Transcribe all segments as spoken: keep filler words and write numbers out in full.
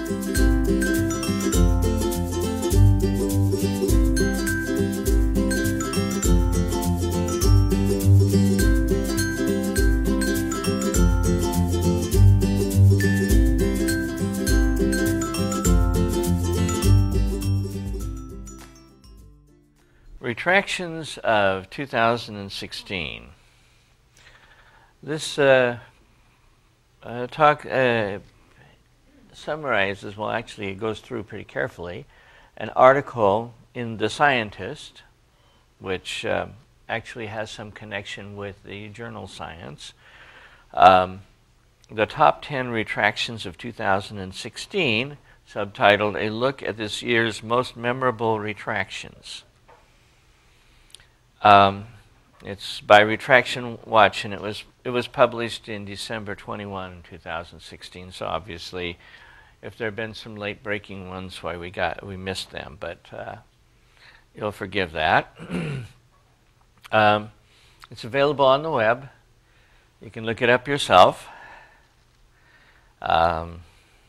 Retractions of two thousand sixteen. This uh, uh, talk uh, summarizes, well actually it goes through pretty carefully, an article in The Scientist, which uh, actually has some connection with the journal Science. Um, the top ten retractions of two thousand sixteen, subtitled A Look at This Year's Most Memorable Retractions. Um, it's by Retraction Watch, and it was it was published in December twenty-first, two thousand sixteen. So obviously, if there have been some late breaking ones, why we got we missed them, but uh, you'll forgive that. um, it's available on the web. You can look it up yourself. Um,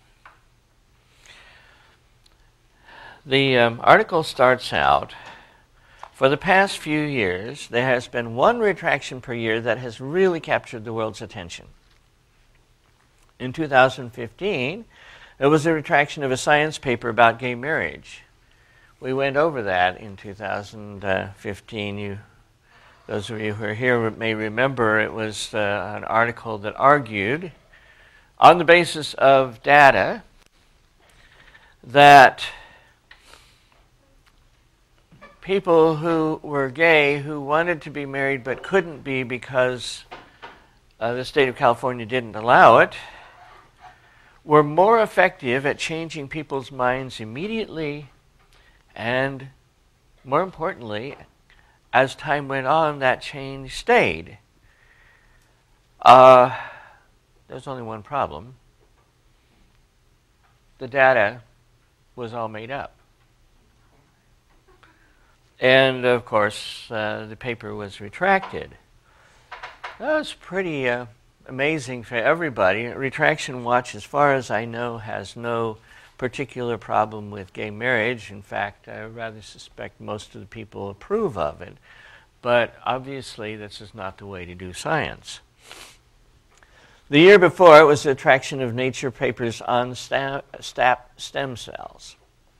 the um, article starts out. For the past few years, there has been one retraction per year that has really captured the world's attention. In two thousand fifteen, it was a retraction of a science paper about gay marriage. We went over that in two thousand fifteen. You, those of you who are here may remember it was uh, an article that argued, on the basis of data, that people who were gay who wanted to be married but couldn't be because uh, the state of California didn't allow it were more effective at changing people's minds immediately, and more importantly, as time went on, that change stayed. Uh, there's only one problem. The data was all made up. And, of course, uh, the paper was retracted. That was pretty uh, amazing for everybody. Retraction Watch, as far as I know, has no particular problem with gay marriage. In fact, I rather suspect most of the people approve of it. But obviously, this is not the way to do science. The year before, it was the retraction of Nature papers on sta sta stem cells.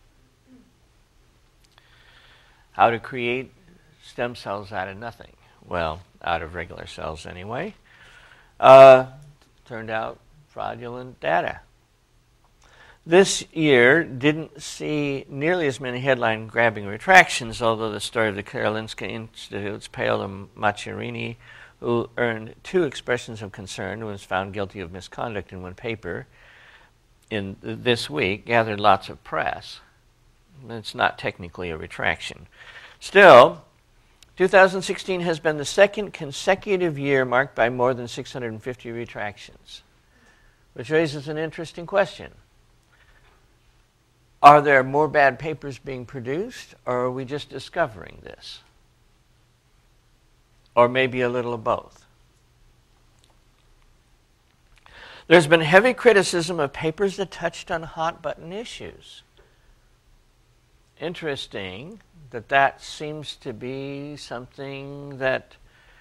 How to create stem cells out of nothing. Well, out of regular cells anyway. Uh, turned out fraudulent data. This year didn't see nearly as many headline-grabbing retractions, although the story of the Karolinska Institute's Paolo Macchiarini, who earned two expressions of concern and was found guilty of misconduct in one paper in th this week, gathered lots of press. It's not technically a retraction. Still, two thousand sixteen has been the second consecutive year marked by more than six hundred fifty retractions, which raises an interesting question. Are there more bad papers being produced, or are we just discovering this? Or maybe a little of both. There's been heavy criticism of papers that touched on hot-button issues. Interesting that that seems to be something that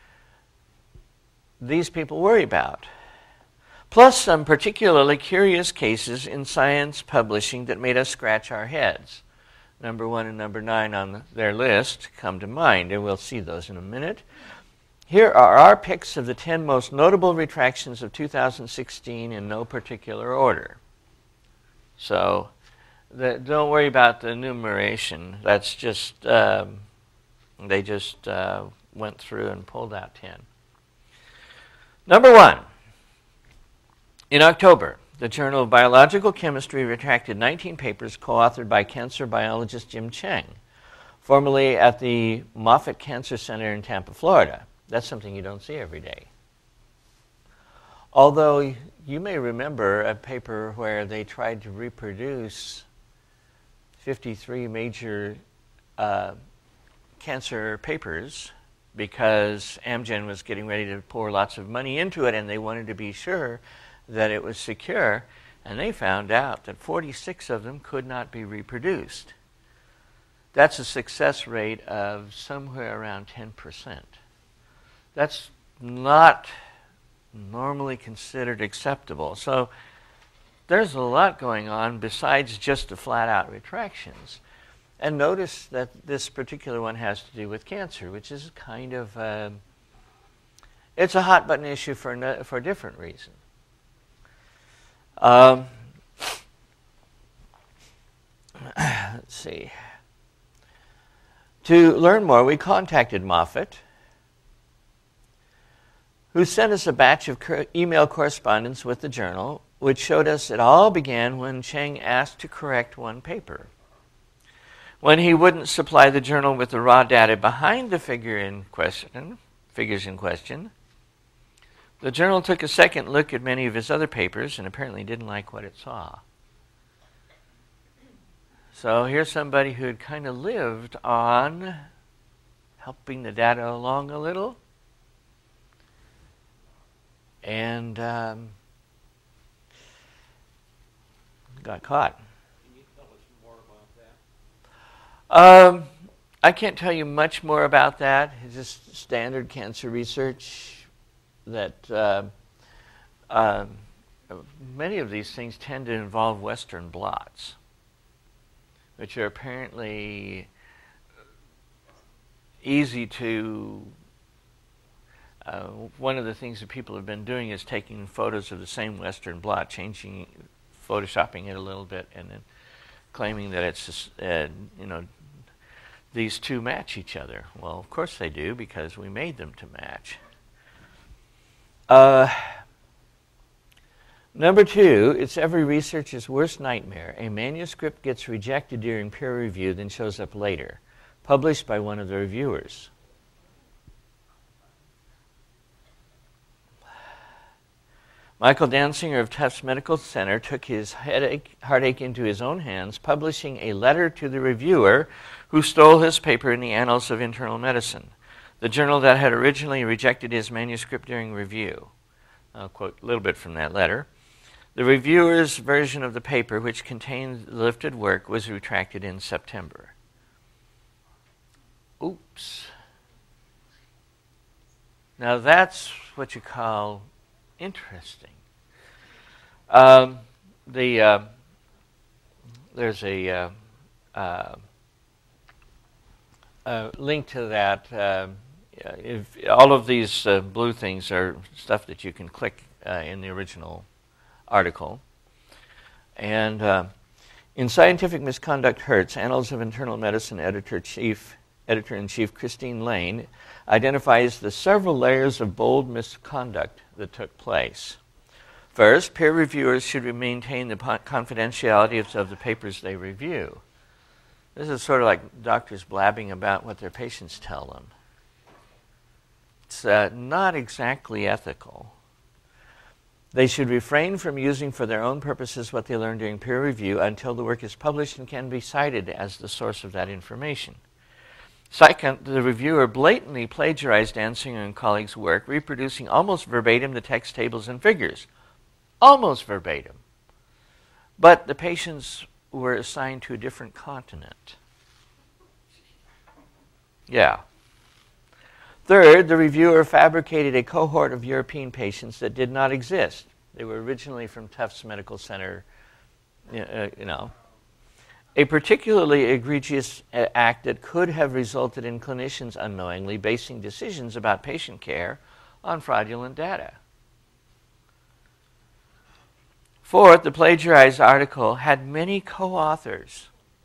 these people worry about. Plus some particularly curious cases in science publishing that made us scratch our heads. Number one and number nine on their list come to mind, and we'll see those in a minute. Here are our picks of the ten most notable retractions of two thousand sixteen in no particular order. So, The, don't worry about the enumeration. That's just, um, they just uh, went through and pulled out ten. Number one, in October, the Journal of Biological Chemistry retracted nineteen papers co-authored by cancer biologist Jim Cheng, formerly at the Moffitt Cancer Center in Tampa, Florida. That's something you don't see every day. Although you may remember a paper where they tried to reproduce fifty-three major uh, cancer papers because Amgen was getting ready to pour lots of money into it, and they wanted to be sure that it was secure. And they found out that forty-six of them could not be reproduced. That's a success rate of somewhere around ten percent. That's not normally considered acceptable. So there's a lot going on besides just the flat-out retractions. And notice that this particular one has to do with cancer, which is kind of, uh, it's a hot-button issue for, no, for a different reason. Um, let's see. To learn more, we contacted Moffitt, who sent us a batch of email correspondence with the journal, which showed us it all began when Cheng asked to correct one paper. When he wouldn't supply the journal with the raw data behind the figure in question, figures in question, the journal took a second look at many of his other papers and apparently didn't like what it saw. So here's somebody who had kind of lived on helping the data along a little, and um, got caught. Can you tell us more about that? Um, I can't tell you much more about that. It's just standard cancer research that uh, uh, many of these things tend to involve Western blots, which are apparently easy to... Uh, one of the things that people have been doing is taking photos of the same Western blot, changing, photoshopping it a little bit, and then claiming that it's, just, uh, you know, these two match each other. Well, of course they do, because we made them to match. Uh, number two, it's every researcher's worst nightmare. A manuscript gets rejected during peer review, then shows up later, published by one of the reviewers. Michael Dansinger of Tufts Medical Center took his headache, heartache into his own hands, publishing a letter to the reviewer who stole his paper in the Annals of Internal Medicine, the journal that had originally rejected his manuscript during review. I'll quote a little bit from that letter. The reviewer's version of the paper, which contained the lifted work, was retracted in September. Oops. Now that's what you call interesting. Um, the uh, there's a, uh, uh, a link to that. Uh, if all of these uh, blue things are stuff that you can click uh, in the original article. And uh, in Scientific Misconduct Hurts, Annals of Internal Medicine editor-chief, editor-in-chief Christine Lane identifies the several layers of bold misconduct that took place. First, peer reviewers should maintain the confidentiality of, of the papers they review. This is sort of like doctors blabbing about what their patients tell them. It's uh, not exactly ethical. They should refrain from using for their own purposes what they learned during peer review until the work is published and can be cited as the source of that information. Second, the reviewer blatantly plagiarized Dansinger and colleagues' work, reproducing almost verbatim the text tables and figures. Almost verbatim. But the patients were assigned to a different continent. Yeah. Third, the reviewer fabricated a cohort of European patients that did not exist. They were originally from Tufts Medical Center, you know. A particularly egregious act that could have resulted in clinicians unknowingly basing decisions about patient care on fraudulent data. Fourth, the plagiarized article had many co-authors.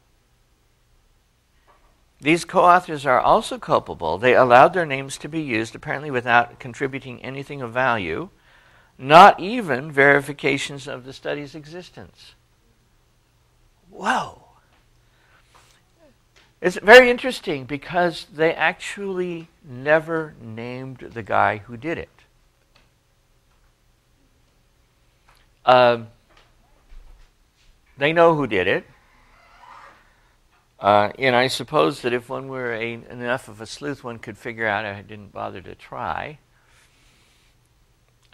These co-authors are also culpable. They allowed their names to be used, apparently without contributing anything of value, not even verifications of the study's existence. Whoa. It's very interesting because they actually never named the guy who did it. Um, they know who did it. Uh, and I suppose that if one were a, enough of a sleuth, one could figure out I didn't bother to try.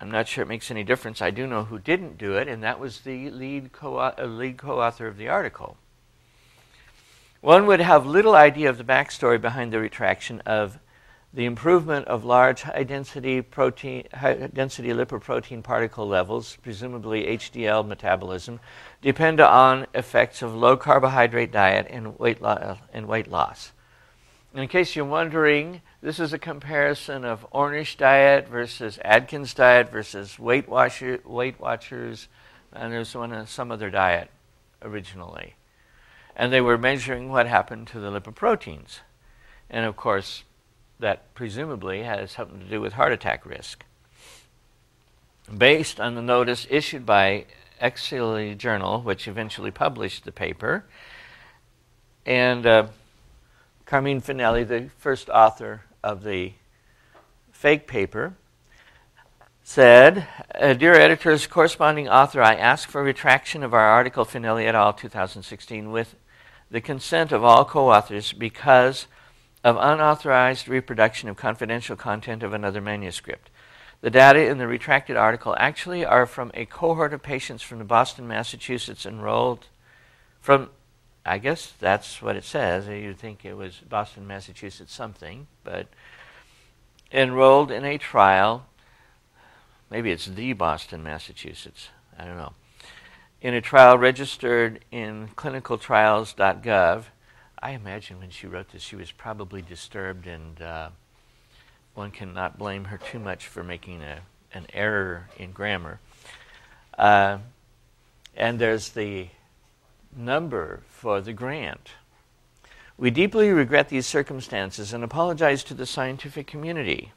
I'm not sure it makes any difference. I do know who didn't do it, and that was the lead co uh, lead co-author of the article. One would have little idea of the backstory behind the retraction of the improvement of large high-density protein, high-density lipoprotein particle levels, presumably H D L metabolism, depend on effects of low-carbohydrate diet and weight, lo- and weight loss. In case you're wondering, this is a comparison of Ornish diet versus Atkins diet versus Weight, Watcher, Weight Watchers, and there's one uh, some other diet originally. And they were measuring what happened to the lipoproteins. And of course, that presumably has something to do with heart attack risk. Based on the notice issued by Exili Journal, which eventually published the paper, and uh, Carmine Finelli, the first author of the fake paper, said, uh, Dear editors, corresponding author, I ask for retraction of our article Finelli et al. two thousand sixteen with the consent of all co-authors because of unauthorized reproduction of confidential content of another manuscript. The data in the retracted article actually are from a cohort of patients from the Boston, Massachusetts enrolled from, I guess that's what it says. You'd think it was Boston, Massachusetts something, but enrolled in a trial, maybe it's the Boston, Massachusetts, I don't know, in a trial registered in clinical trials dot gov. I imagine when she wrote this, she was probably disturbed, and uh, one cannot blame her too much for making a, an error in grammar. Uh, and there's the number for the grant. We deeply regret these circumstances and apologize to the scientific community.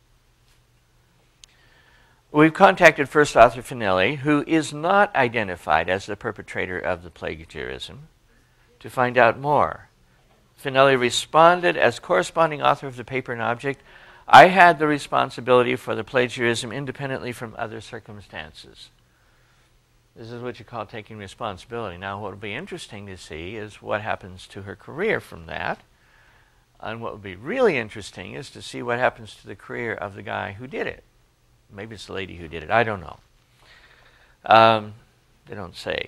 We've contacted first author Finelli, who is not identified as the perpetrator of the plagiarism, to find out more. Finelli responded, as corresponding author of the paper and object, I had the responsibility for the plagiarism independently from other circumstances. This is what you call taking responsibility. Now, what will be interesting to see is what happens to her career from that. And what would be really interesting is to see what happens to the career of the guy who did it. Maybe it's the lady who did it. I don't know. Um, they don't say.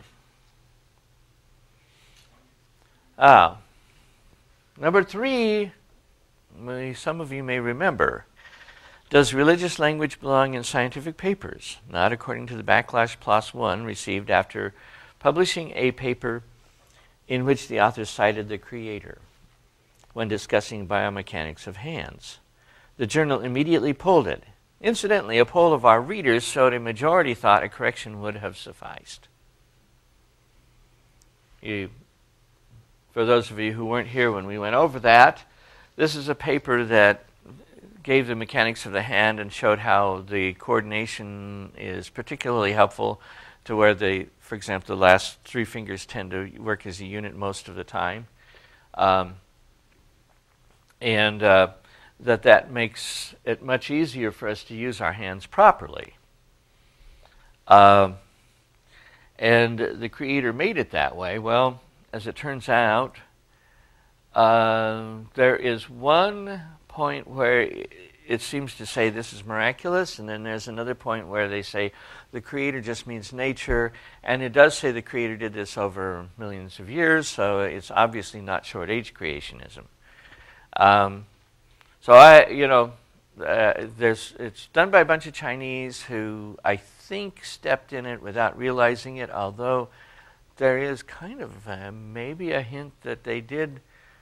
Ah. Number three, some of you may remember, does religious language belong in scientific papers? Not according to the backlash plus one received after publishing a paper in which the author cited the creator when discussing biomechanics of hands. The journal immediately pulled it. Incidentally, a poll of our readers showed a majority thought a correction would have sufficed. You For those of you who weren't here when we went over that, this is a paper that gave the mechanics of the hand and showed how the coordination is particularly helpful to where, the, for example, the last three fingers tend to work as a unit most of the time. Um, and uh, that that makes it much easier for us to use our hands properly. Um, and the creator made it that way. Well, as it turns out, uh, there is one point where it seems to say this is miraculous, and then there's another point where they say the creator just means nature, and it does say the creator did this over millions of years, so it's obviously not short age creationism. Um, so I, you know, uh, there's it's done by a bunch of Chinese who I think stepped in it without realizing it, although there is kind of uh, maybe a hint that they did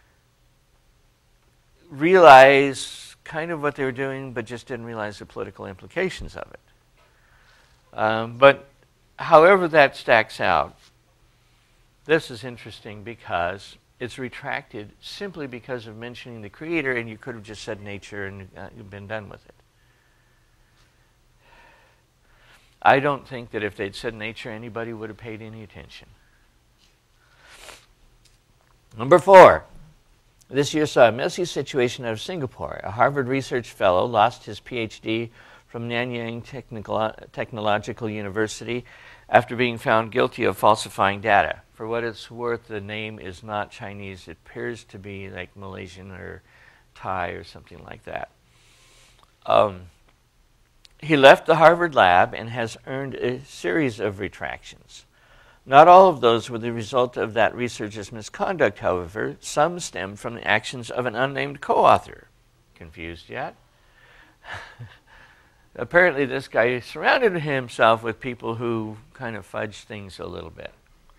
realize kind of what they were doing, but just didn't realize the political implications of it. Um, but however that stacks out, this is interesting because it's retracted simply because of mentioning the creator, and you could have just said nature and uh, you've been done with it. I don't think that if they'd said nature, anybody would have paid any attention. Number four. This year saw a messy situation out of Singapore. A Harvard research fellow lost his P H D from Nanyang Technical Technological University after being found guilty of falsifying data. For what it's worth, the name is not Chinese. It appears to be like Malaysian or Thai or something like that. Um, he left the Harvard lab and has earned a series of retractions. Not all of those were the result of that researcher's misconduct, however. Some stemmed from the actions of an unnamed co-author. Confused yet? Apparently this guy surrounded himself with people who kind of fudged things a little bit.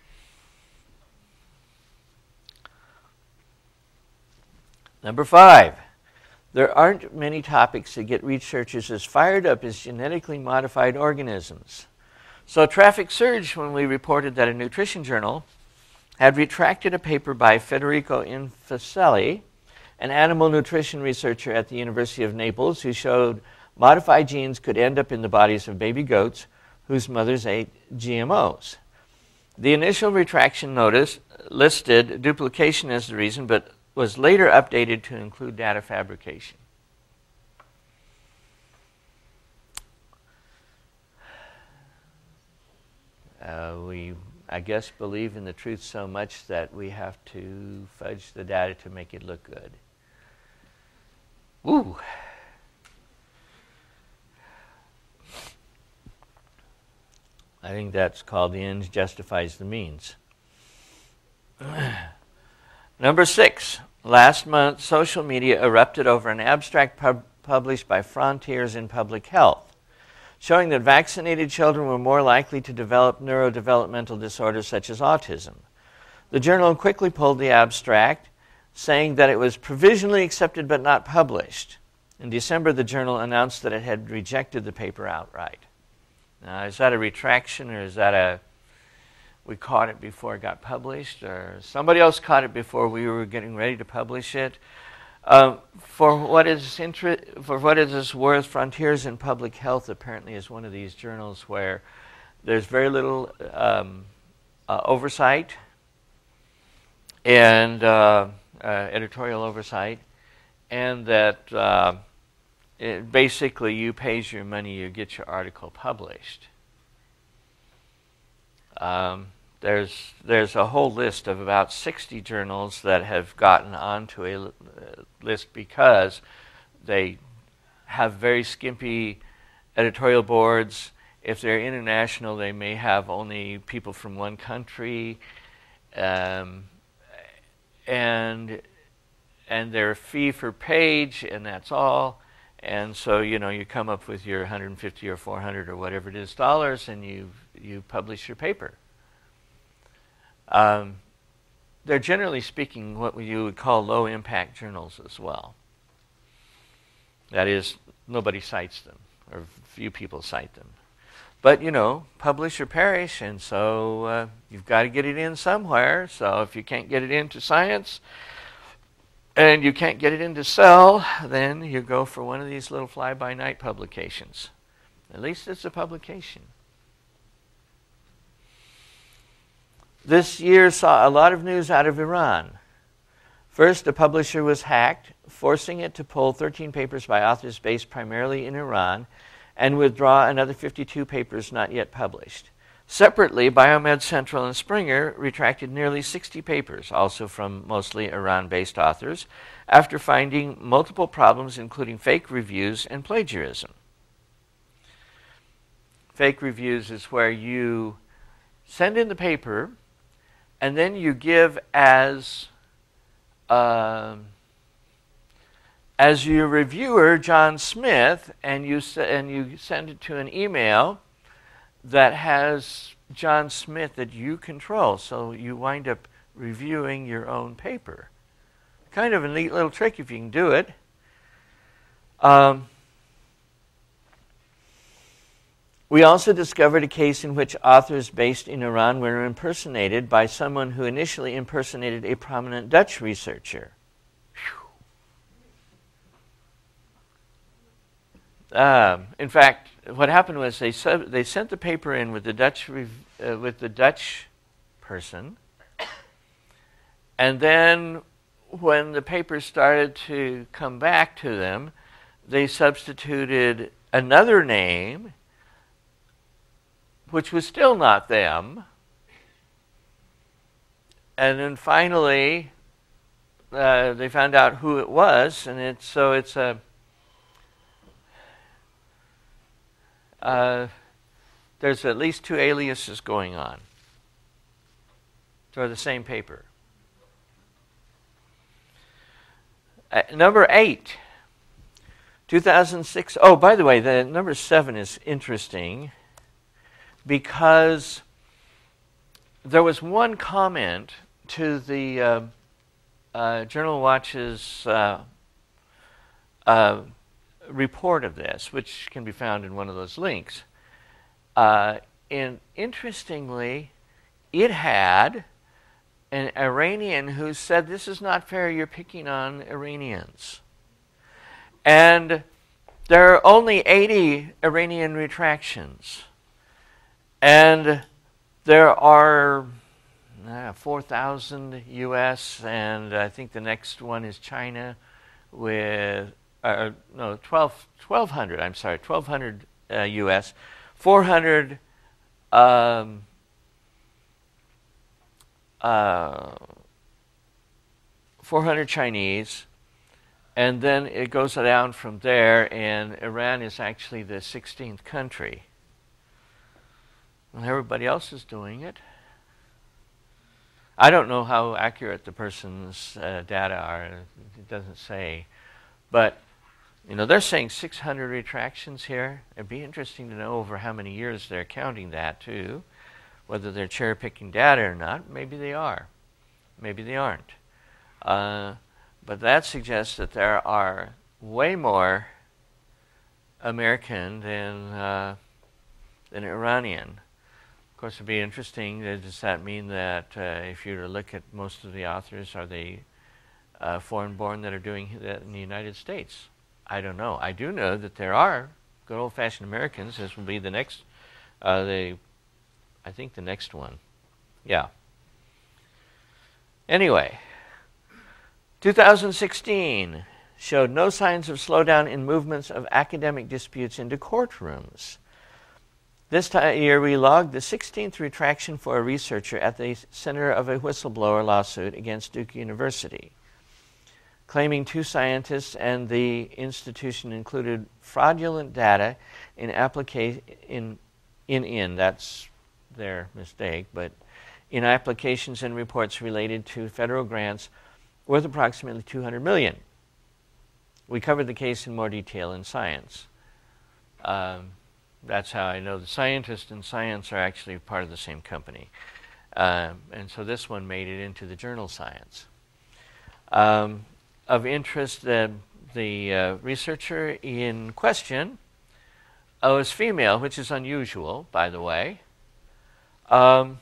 Number five, there aren't many topics that get researchers as fired up as genetically modified organisms. So traffic surged when we reported that a nutrition journal had retracted a paper by Federico Infacelli, an animal nutrition researcher at the University of Naples, who showed modified genes could end up in the bodies of baby goats whose mothers ate G M Os. The initial retraction notice listed duplication as the reason, but was later updated to include data fabrication. Uh, we, I guess, believe in the truth so much that we have to fudge the data to make it look good. Ooh. I think that's called the end justifies the means. Number six, last month social media erupted over an abstract pub published by Frontiers in Public Health, showing that vaccinated children were more likely to develop neurodevelopmental disorders such as autism. The journal quickly pulled the abstract, saying that it was provisionally accepted but not published. In December, the journal announced that it had rejected the paper outright. Now, is that a retraction, or is that a, we caught it before it got published, or somebody else caught it before we were getting ready to publish it? Um, for what is inter for what is this worth, Frontiers in Public Health apparently is one of these journals where there's very little um, uh, oversight and uh, uh, editorial oversight, and that uh, it basically you pays your money, you get your article published. Um, There's, there's a whole list of about sixty journals that have gotten onto a list because they have very skimpy editorial boards. If they're international, they may have only people from one country, um, and and they're fee for page, and that's all. And so, you know, you come up with your one hundred fifty or four hundred or whatever it is dollars, and you you publish your paper. Um, they're generally speaking what you would call low-impact journals as well. That is, nobody cites them, or few people cite them. But, you know, publish or perish, and so uh, you've got to get it in somewhere. So if you can't get it into Science, and you can't get it into Cell, then you go for one of these little fly-by-night publications. At least it's a publication. This year saw a lot of news out of Iran. First, a publisher was hacked, forcing it to pull thirteen papers by authors based primarily in Iran and withdraw another fifty-two papers not yet published. Separately, Biomed Central and Springer retracted nearly sixty papers, also from mostly Iran-based authors, after finding multiple problems, including fake reviews and plagiarism. Fake reviews is where you send in the paper, and then you give as uh, as your reviewer John Smith, and you and you send it to an email that has John Smith that you control. So you wind up reviewing your own paper. Kind of a neat little trick if you can do it. Um, We also discovered a case in which authors based in Iran were impersonated by someone who initially impersonated a prominent Dutch researcher. Um, in fact, what happened was they sub they sent the paper in with the Dutch rev uh, with the Dutch person, and then when the paper started to come back to them, they substituted another name, which was still not them. And then finally, uh, they found out who it was, and it's so it's a uh, there's at least two aliases going on for the same paper. Uh, number eight, two thousand six. Oh, by the way, the number seven is interesting because there was one comment to the uh, uh, Journal Watch's uh, uh, report of this, which can be found in one of those links. Uh, and interestingly, it had an Iranian who said, "This is not fair, you're picking on Iranians." And there are only eighty Iranian retractions. And there are uh, four thousand U S, and I think the next one is China with, uh, no, twelve, twelve hundred, I'm sorry, twelve hundred uh, U S, four hundred um, uh, four hundred Chinese, and then it goes down from there, and Iran is actually the sixteenth country. And everybody else is doing it. I don't know how accurate the person's uh, data are. It doesn't say. But, you know, they're saying six hundred retractions here. It'd be interesting to know over how many years they're counting that, too. Whether they're cherry-picking data or not. Maybe they are. Maybe they aren't. Uh, but that suggests that there are way more American than, uh, than Iranian. Of course, it would be interesting. Does that mean that uh, if you were to look at most of the authors, are they uh, foreign-born that are doing that in the United States? I don't know. I do know that there are good old-fashioned Americans. This will be the next, uh, the, I think the next one. Yeah. Anyway, two thousand sixteen showed no signs of slowdown in movements of academic disputes into courtrooms. This year, we logged the sixteenth retraction for a researcher at the center of a whistleblower lawsuit against Duke University, claiming two scientists and the institution included fraudulent data in application in in in that's their mistake, but in applications and reports related to federal grants worth approximately two hundred million dollars. We covered the case in more detail in Science. Um, That's how I know the scientists and Science are actually part of the same company. Um, and so this one made it into the journal Science. Um, of interest, the, the uh, researcher in question uh, was female, which is unusual, by the way, um,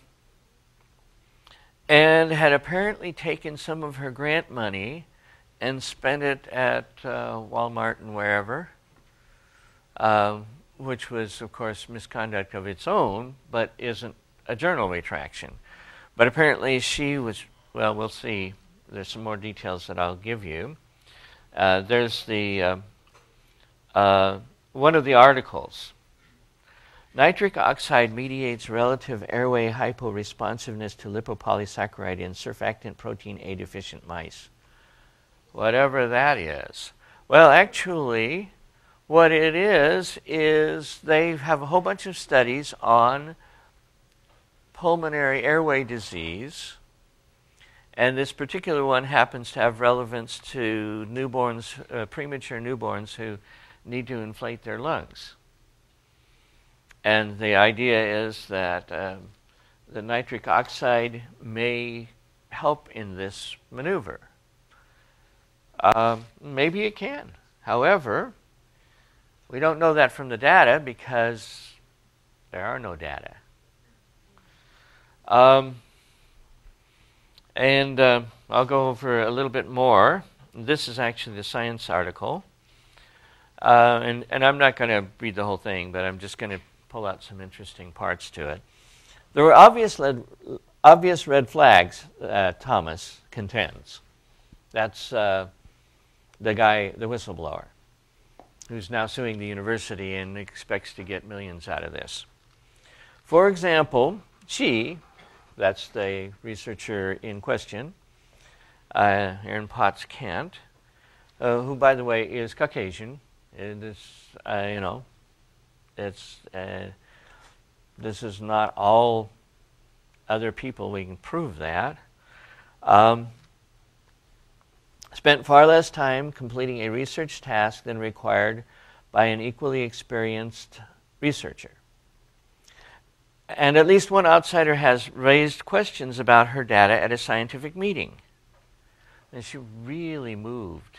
and had apparently taken some of her grant money and spent it at uh, Walmart and wherever. Um, which was, of course, misconduct of its own, but isn't a journal retraction. But apparently she was, well, we'll see. There's some more details that I'll give you. Uh, there's the, uh, uh, one of the articles. Nitric oxide mediates relative airway hyporesponsiveness to lipopolysaccharide in surfactant protein A deficient mice. Whatever that is. Well, actually, what it is, is they have a whole bunch of studies on pulmonary airway disease, and this particular one happens to have relevance to newborns, uh, premature newborns who need to inflate their lungs. And the idea is that um, the nitric oxide may help in this maneuver. Um, maybe it can. However, we don't know that from the data because there are no data. Um, and uh, I'll go over a little bit more. This is actually the Science article. Uh, and, and I'm not going to read the whole thing, but I'm just going to pull out some interesting parts to it. There were obvious, led, obvious red flags, uh, Thomas contends. That's uh, the guy, the whistleblower, who's now suing the university and expects to get millions out of this. For example, she, that's the researcher in question, uh, Erin it's uh, this is not all other people. We can prove that. Um, spent far less time completing a research task than required by an equally experienced researcher. And at least one outsider has raised questions about her data at a scientific meeting. And she really moved.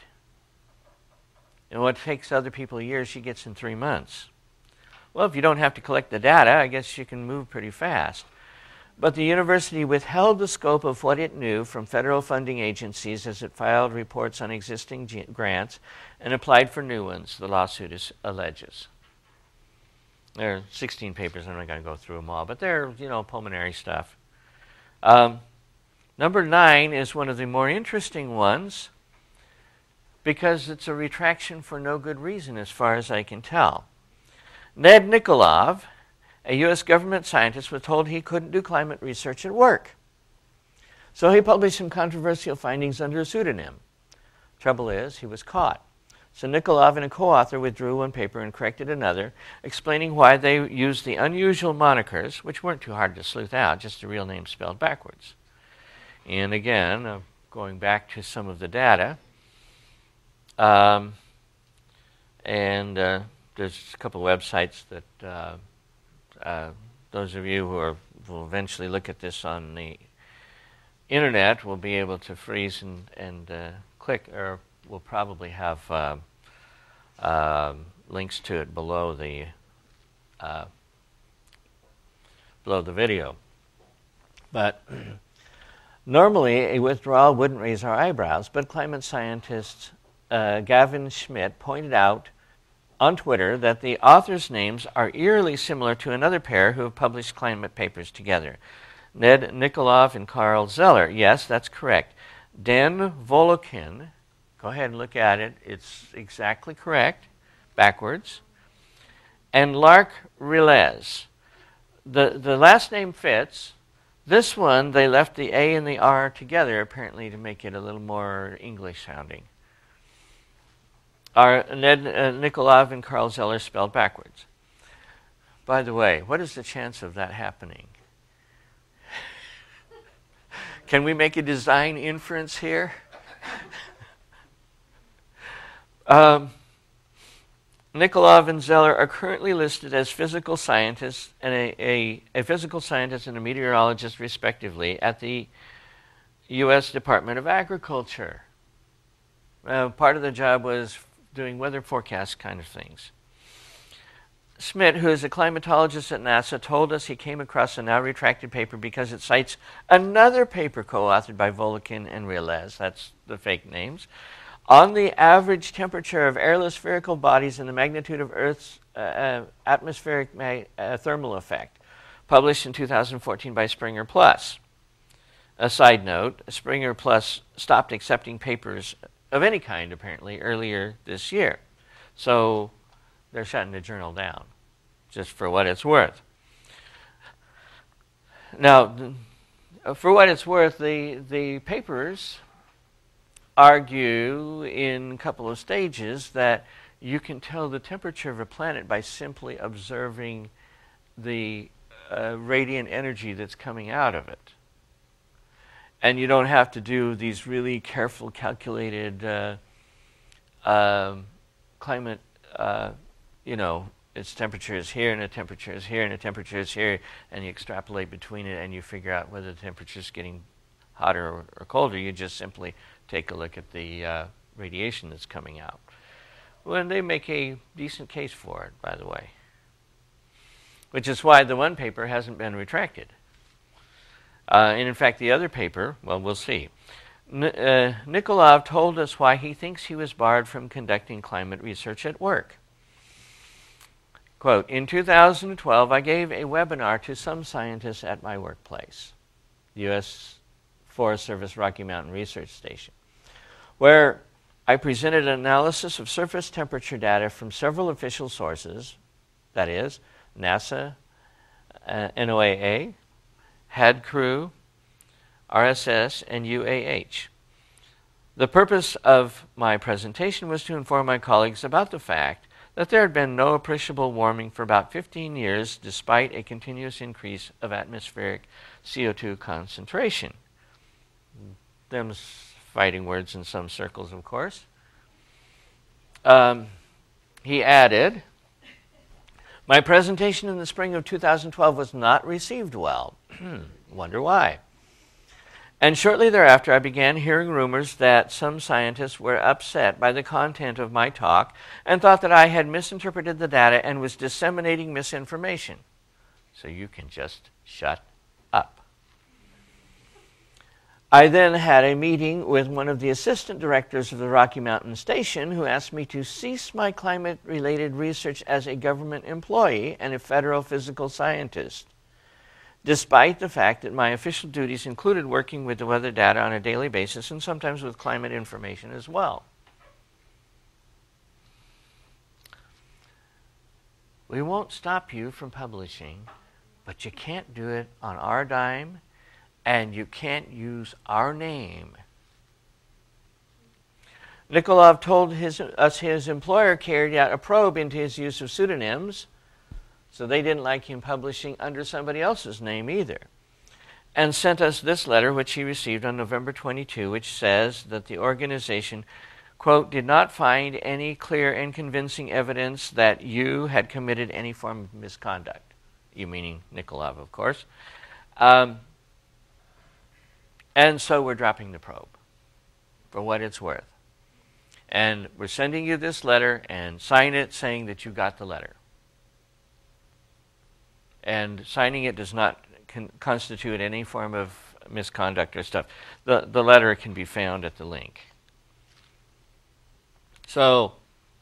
And what takes other people years, she gets in three months. Well, if you don't have to collect the data, I guess you can move pretty fast. But the university withheld the scope of what it knew from federal funding agencies as it filed reports on existing g- grants and applied for new ones, the lawsuit is, alleges. There are sixteen papers, I'm not going to go through them all, but they're, you know, pulmonary stuff. Um, number nine is one of the more interesting ones because it's a retraction for no good reason as far as I can tell. Ned Nikolov, a U S government scientist, was told he couldn't do climate research at work. So he published some controversial findings under a pseudonym. Trouble is, he was caught. So Nikolov and a co-author withdrew one paper and corrected another, explaining why they used the unusual monikers, which weren't too hard to sleuth out, just the real name spelled backwards. And again, uh, going back to some of the data, um, and uh, there's a couple of websites that uh, uh, those of you who are, will eventually look at this on the internet will be able to freeze and, and uh, click, or we'll probably have uh, uh, links to it below the uh, below the video. But normally a withdrawal wouldn't raise our eyebrows, but climate scientist uh, Gavin Schmidt pointed out on Twitter that the authors' names are eerily similar to another pair who have published climate papers together, Ned Nikolov and Carl Zeller. Yes, that's correct. Dan Volokin, go ahead and look at it. It's exactly correct, backwards. And Lark Relez. The, the last name fits. This one, they left the A and the R together, apparently to make it a little more English sounding. Are Ned uh, Nikolov and Carl Zeller spelled backwards. By the way, what is the chance of that happening? Can we make a design inference here? um, Nikolov and Zeller are currently listed as physical scientists and a, a, a physical scientist and a meteorologist, respectively, at the U S Department of Agriculture. Uh, part of the job was doing weather forecast kind of things. Schmidt, who is a climatologist at NASA, told us he came across a now retracted paper because it cites another paper co-authored by Volokin and Relez, that's the fake names, on the average temperature of airless spherical bodies and the magnitude of Earth's uh, uh, atmospheric uh, thermal effect, published in two thousand fourteen by Springer Plus. A side note, Springer Plus stopped accepting papers of any kind, apparently, earlier this year. So they're shutting the journal down, just for what it's worth. Now, for what it's worth, the, the papers argue in a couple of stages that you can tell the temperature of a planet by simply observing the uh, radiant energy that's coming out of it. And you don't have to do these really careful, calculated uh, uh, climate, uh, you know, its temperature is here, and the temperature is here, and the temperature is here, and you extrapolate between it, and you figure out whether the temperature is getting hotter or, or colder. You just simply take a look at the uh, radiation that's coming out. Well, they make a decent case for it, by the way, which is why the one paper hasn't been retracted. Uh, and in fact, the other paper, well, we'll see. N uh, Nikolov told us why he thinks he was barred from conducting climate research at work. Quote, in two thousand twelve, I gave a webinar to some scientists at my workplace, the U S Forest Service Rocky Mountain Research Station, where I presented an analysis of surface temperature data from several official sources, that is, NASA, uh, N O A A, H A D Crew, R S S, and U A H. The purpose of my presentation was to inform my colleagues about the fact that there had been no appreciable warming for about fifteen years despite a continuous increase of atmospheric C O two concentration. Them's fighting words in some circles, of course. Um, he added, my presentation in the spring of two thousand twelve was not received well. Wonder why. And shortly thereafter, I began hearing rumors that some scientists were upset by the content of my talk and thought that I had misinterpreted the data and was disseminating misinformation. So you can just shut up. I then had a meeting with one of the assistant directors of the Rocky Mountain Station who asked me to cease my climate-related research as a government employee and a federal physical scientist, despite the fact that my official duties included working with the weather data on a daily basis and sometimes with climate information as well. We won't stop you from publishing, but you can't do it on our dime, and you can't use our name. Nikolov told his, us his employer carried out a probe into his use of pseudonyms, so they didn't like him publishing under somebody else's name either, and sent us this letter, which he received on November twenty-second, which says that the organization, quote, did not find any clear and convincing evidence that you had committed any form of misconduct. You meaning Nikolov, of course. Um, and so we're dropping the probe for what it's worth. And we're sending you this letter, and sign it saying that you got the letter. And signing it does not con constitute any form of misconduct or stuff. The, the letter can be found at the link. So,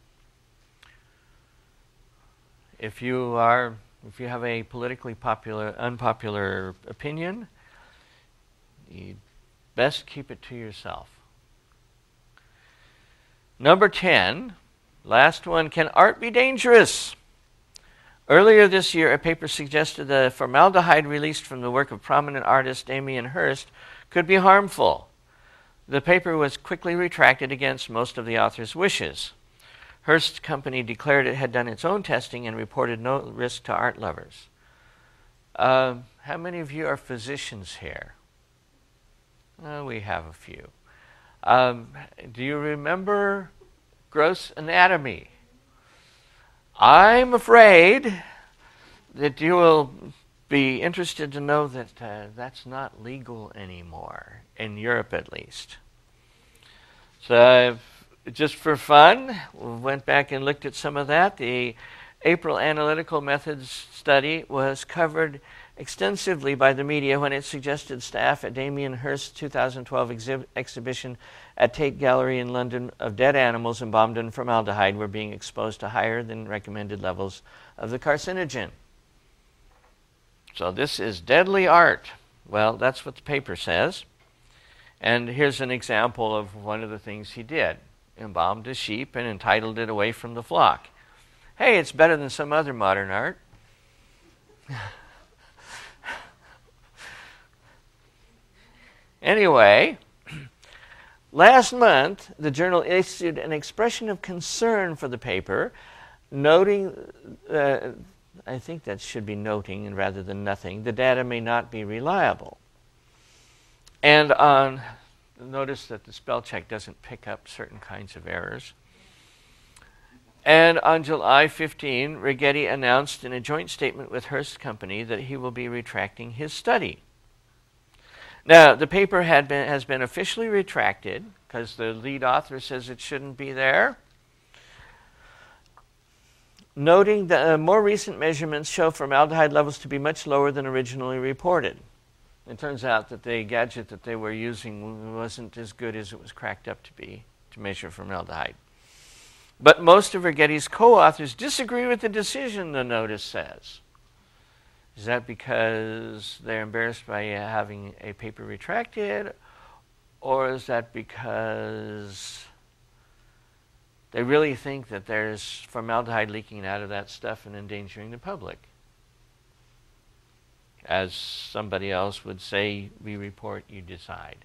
if you are, if you have a politically popular, unpopular opinion, you best keep it to yourself. Number ten, last one, can art be dangerous? Earlier this year, a paper suggested that formaldehyde released from the work of prominent artist Damien Hirst could be harmful. The paper was quickly retracted against most of the author's wishes. Hirst's company declared it had done its own testing and reported no risk to art lovers. Uh, how many of you are physicians here? Uh, we have a few. Um, do you remember gross anatomy? I'm afraid that you will be interested to know that uh, that's not legal anymore, in Europe at least. So uh, just for fun, we went back and looked at some of that. The April Analytical Methods study was covered extensively by the media when it suggested staff at Damien Hirst's two thousand twelve exhi exhibition at Tate Gallery in London of dead animals embalmed in formaldehyde were being exposed to higher than recommended levels of the carcinogen. So this is deadly art. Well, that's what the paper says. And here's an example of one of the things he did. Embalmed a sheep and entitled it Away from the Flock. Hey, it's better than some other modern art. Anyway, last month, the journal issued an expression of concern for the paper, noting, uh, I think that should be noting and rather than nothing, the data may not be reliable. And on, notice that the spell check doesn't pick up certain kinds of errors. And on July fifteenth, Righetti announced in a joint statement with Hearst Company that he will be retracting his study. Now, the paper had been, has been officially retracted because the lead author says it shouldn't be there, noting that uh, more recent measurements show formaldehyde levels to be much lower than originally reported. It turns out that the gadget that they were using wasn't as good as it was cracked up to be to measure formaldehyde. But most of Righetti's co-authors disagree with the decision, the notice says. Is that because they're embarrassed by uh, having a paper retracted, or is that because they really think that there's formaldehyde leaking out of that stuff and endangering the public? As somebody else would say, we report, you decide.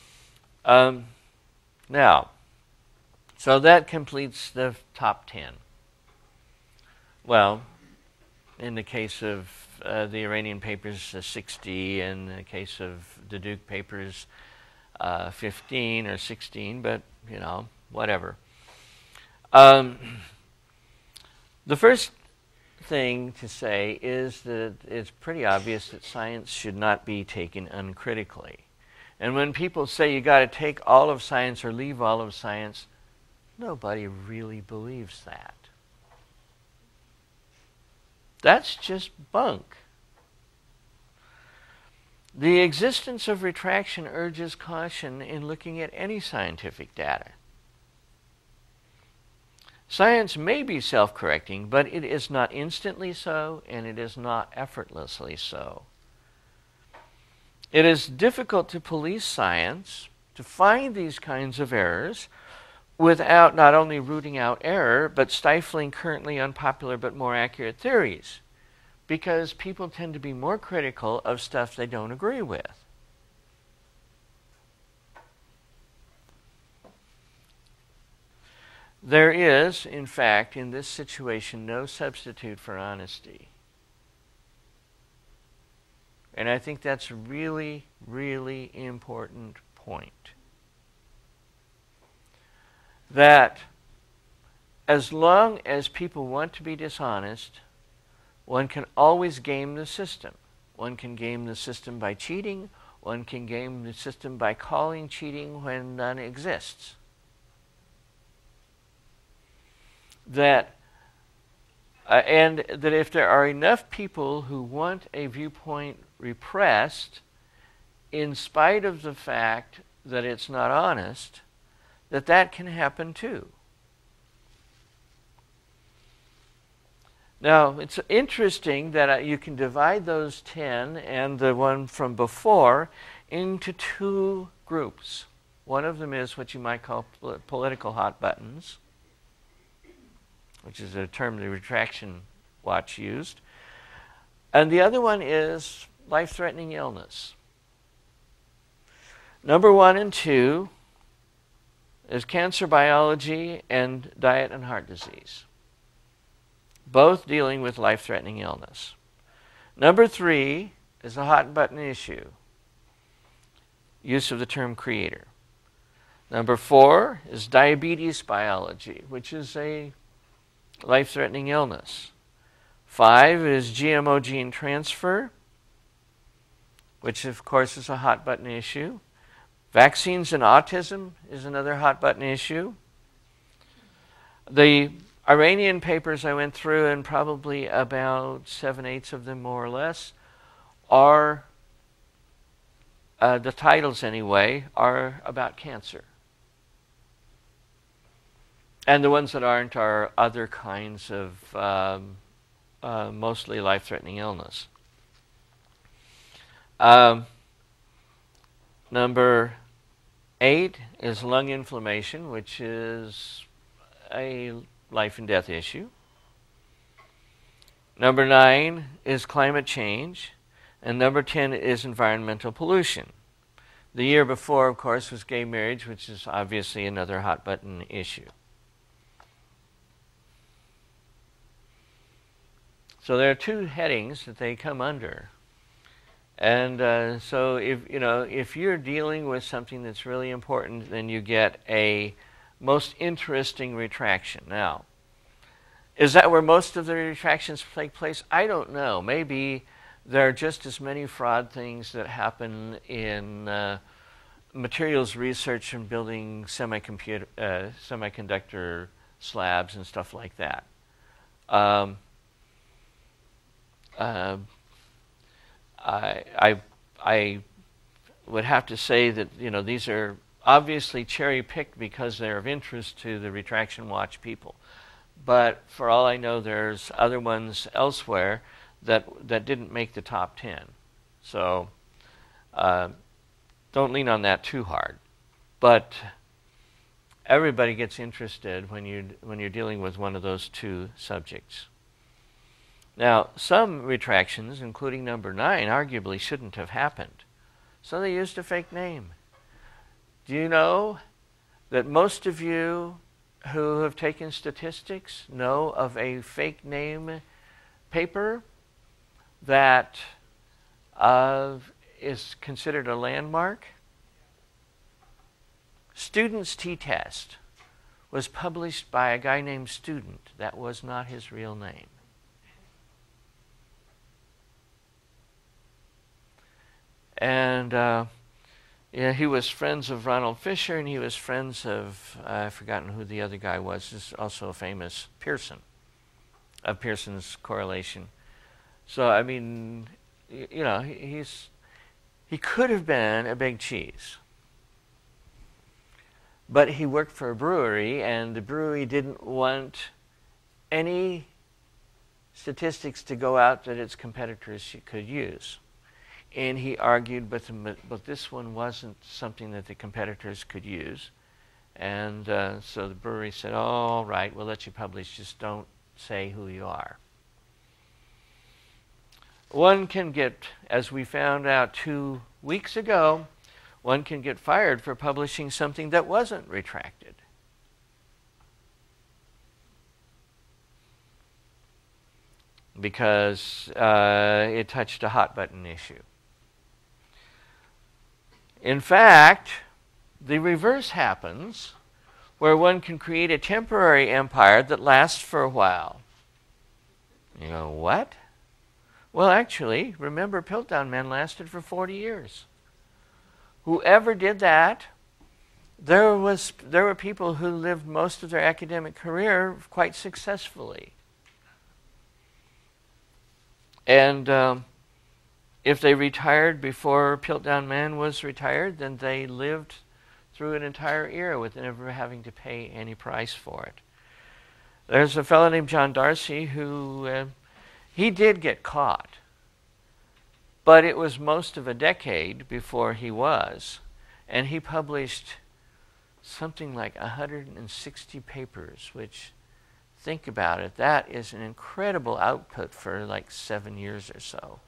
Um, now, so that completes the top ten. well, in the case of uh, the Iranian papers, uh, sixty, and in the case of the Duke papers, uh, fifteen or sixteen, but, you know, whatever. Um, the first thing to say is that it's pretty obvious that science should not be taken uncritically. And when people say you got to take all of science or leave all of science, nobody really believes that. That's just bunk. The existence of retraction urges caution in looking at any scientific data. Science may be self-correcting, but it is not instantly so, and it is not effortlessly so. It is difficult to police science, to find these kinds of errors, without not only rooting out error, but stifling currently unpopular but more accurate theories, because people tend to be more critical of stuff they don't agree with. There is, in fact, in this situation, no substitute for honesty. And I think that's a really, really important point. That as long as people want to be dishonest, one can always game the system. One can game the system by cheating. One can game the system by calling cheating when none exists. That, uh, and that if there are enough people who want a viewpoint repressed, in spite of the fact that it's not honest, that that can happen too. Now, it's interesting that uh, you can divide those ten and the one from before into two groups. One of them is what you might call pol- political hot buttons, which is a term the Retraction Watch used. And the other one is life-threatening illness. Number one and two is cancer biology and diet and heart disease, both dealing with life-threatening illness. Number three is a hot button issue, use of the term creator. Number four is diabetes biology, which is a life-threatening illness. Five is G M O gene transfer, which of course is a hot button issue. Vaccines and autism is another hot button issue. The Iranian papers I went through, and probably about seven-eighths of them more or less, are, uh, the titles anyway, are about cancer. And the ones that aren't are other kinds of um, uh, mostly life-threatening illness. Um, number eight is lung inflammation, which is a life and death issue. Number nine is climate change. And number ten is environmental pollution. The year before, of course, was gay marriage, which is obviously another hot button issue. So there are two headings that they come under. And uh, so if, you know, if you're dealing with something that's really important, then you get a most interesting retraction. Now, is that where most of the retractions take place? I don't know. Maybe there are just as many fraud things that happen in uh, materials research and building semicomputer, uh, semiconductor slabs and stuff like that. Um, uh, I, I, I would have to say that, you know, these are obviously cherry-picked because they're of interest to the Retraction Watch people. But for all I know, there's other ones elsewhere that that didn't make the top ten. So uh, don't lean on that too hard. But everybody gets interested when you when you're dealing with one of those two subjects. Now, some retractions, including number nine, arguably shouldn't have happened. So they used a fake name. Do you know that most of you who have taken statistics know of a fake name paper that uh, is considered a landmark? Student's T-Test was published by a guy named Student. That was not his real name. And uh, yeah, he was friends of Ronald Fisher, and he was friends of, uh, I've forgotten who the other guy was, is also a famous Pearson, of Pearson's correlation. So, I mean, you know, he, he's, he could have been a big cheese. But he worked for a brewery, and the brewery didn't want any statistics to go out that its competitors could use. And he argued, but, the, but this one wasn't something that the competitors could use. And uh, so the brewery said, oh, all right, we'll let you publish, just don't say who you are. One can get, as we found out two weeks ago, one can get fired for publishing something that wasn't retracted. Because uh, it touched a hot button issue. In fact, the reverse happens, where one can create a temporary empire that lasts for a while. You go, what? Well, actually, remember, Piltdown Man lasted for forty years. Whoever did that, there was there were people who lived most of their academic career quite successfully. And um, if they retired before Piltdown Man was retired, then they lived through an entire era with never having to pay any price for it. There's a fellow named John Darcy who, uh, he did get caught, but it was most of a decade before he was, and he published something like one hundred sixty papers, which, think about it, that is an incredible output for like seven years or so.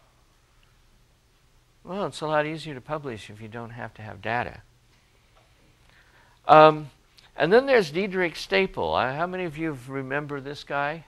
Well, it's a lot easier to publish if you don't have to have data. Um, and then there's Diederik Stapel. Uh, how many of you remember this guy?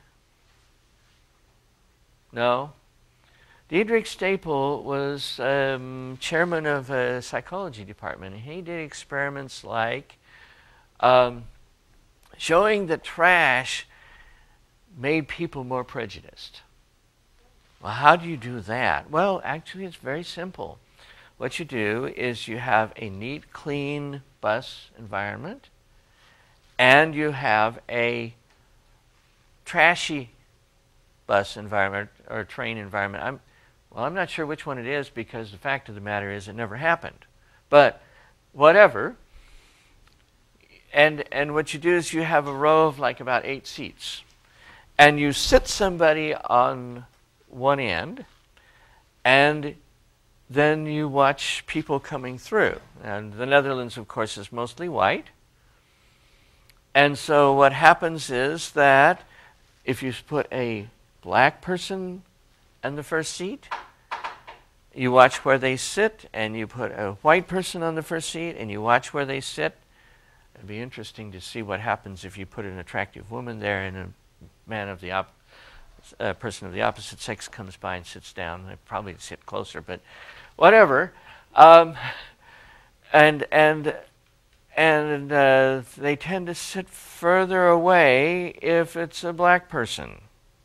No? Diederik Stapel was um, chairman of a psychology department. And he did experiments like um, showing that trash made people more prejudiced. Well, how do you do that? Well, actually, it's very simple. What you do is you have a neat, clean bus environment, and you have a trashy bus environment or train environment. I'm, well, I'm not sure which one it is, because the fact of the matter is it never happened. But whatever. And, and what you do is you have a row of like about eight seats. And you sit somebody on one end, and then you watch people coming through. And the Netherlands, of course, is mostly white. And so what happens is that if you put a black person in the first seat, you watch where they sit, and you put a white person on the first seat, and you watch where they sit. It'd be interesting to see what happens if you put an attractive woman there and a man of the op a person of the opposite sex comes by and sits down. They probably sit closer, but whatever. Um, and and and uh, they tend to sit further away if it's a black person.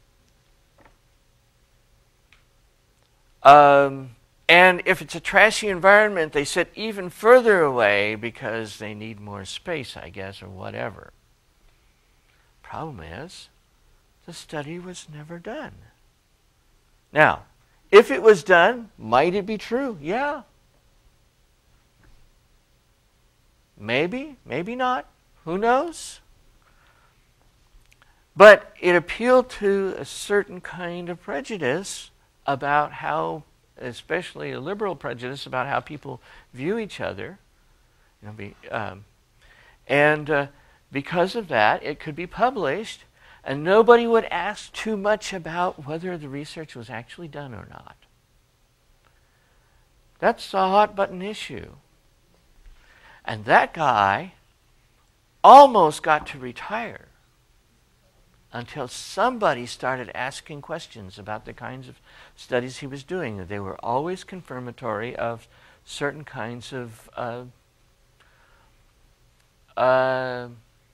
Um, and if it's a trashy environment, they sit even further away because they need more space, I guess, or whatever. Problem is, the study was never done. Now, if it was done, might it be true? Yeah. Maybe, maybe not. Who knows? But it appealed to a certain kind of prejudice about how, especially a liberal prejudice about how people view each other. You know, be, um, and uh, because of that, it could be published, and nobody would ask too much about whether the research was actually done or not. That's a hot button issue. And that guy almost got to retire until somebody started asking questions about the kinds of studies he was doing. They were always confirmatory of certain kinds of uh, uh,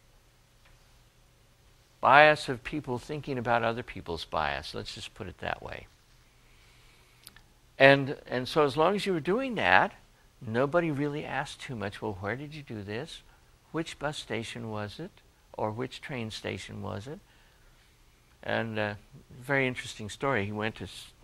bias of people thinking about other people's bias. Let's just put it that way. And, and so as long as you were doing that, nobody really asked too much, well, where did you do this? Which bus station was it? Or which train station was it? And uh, very interesting story. He went to, s-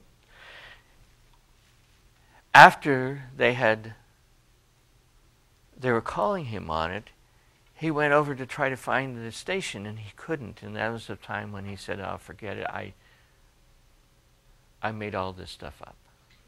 after they had, they were calling him on it, he went over to try to find the station, and he couldn't. And that was the time when he said, "Oh, forget it. I, I made all this stuff up."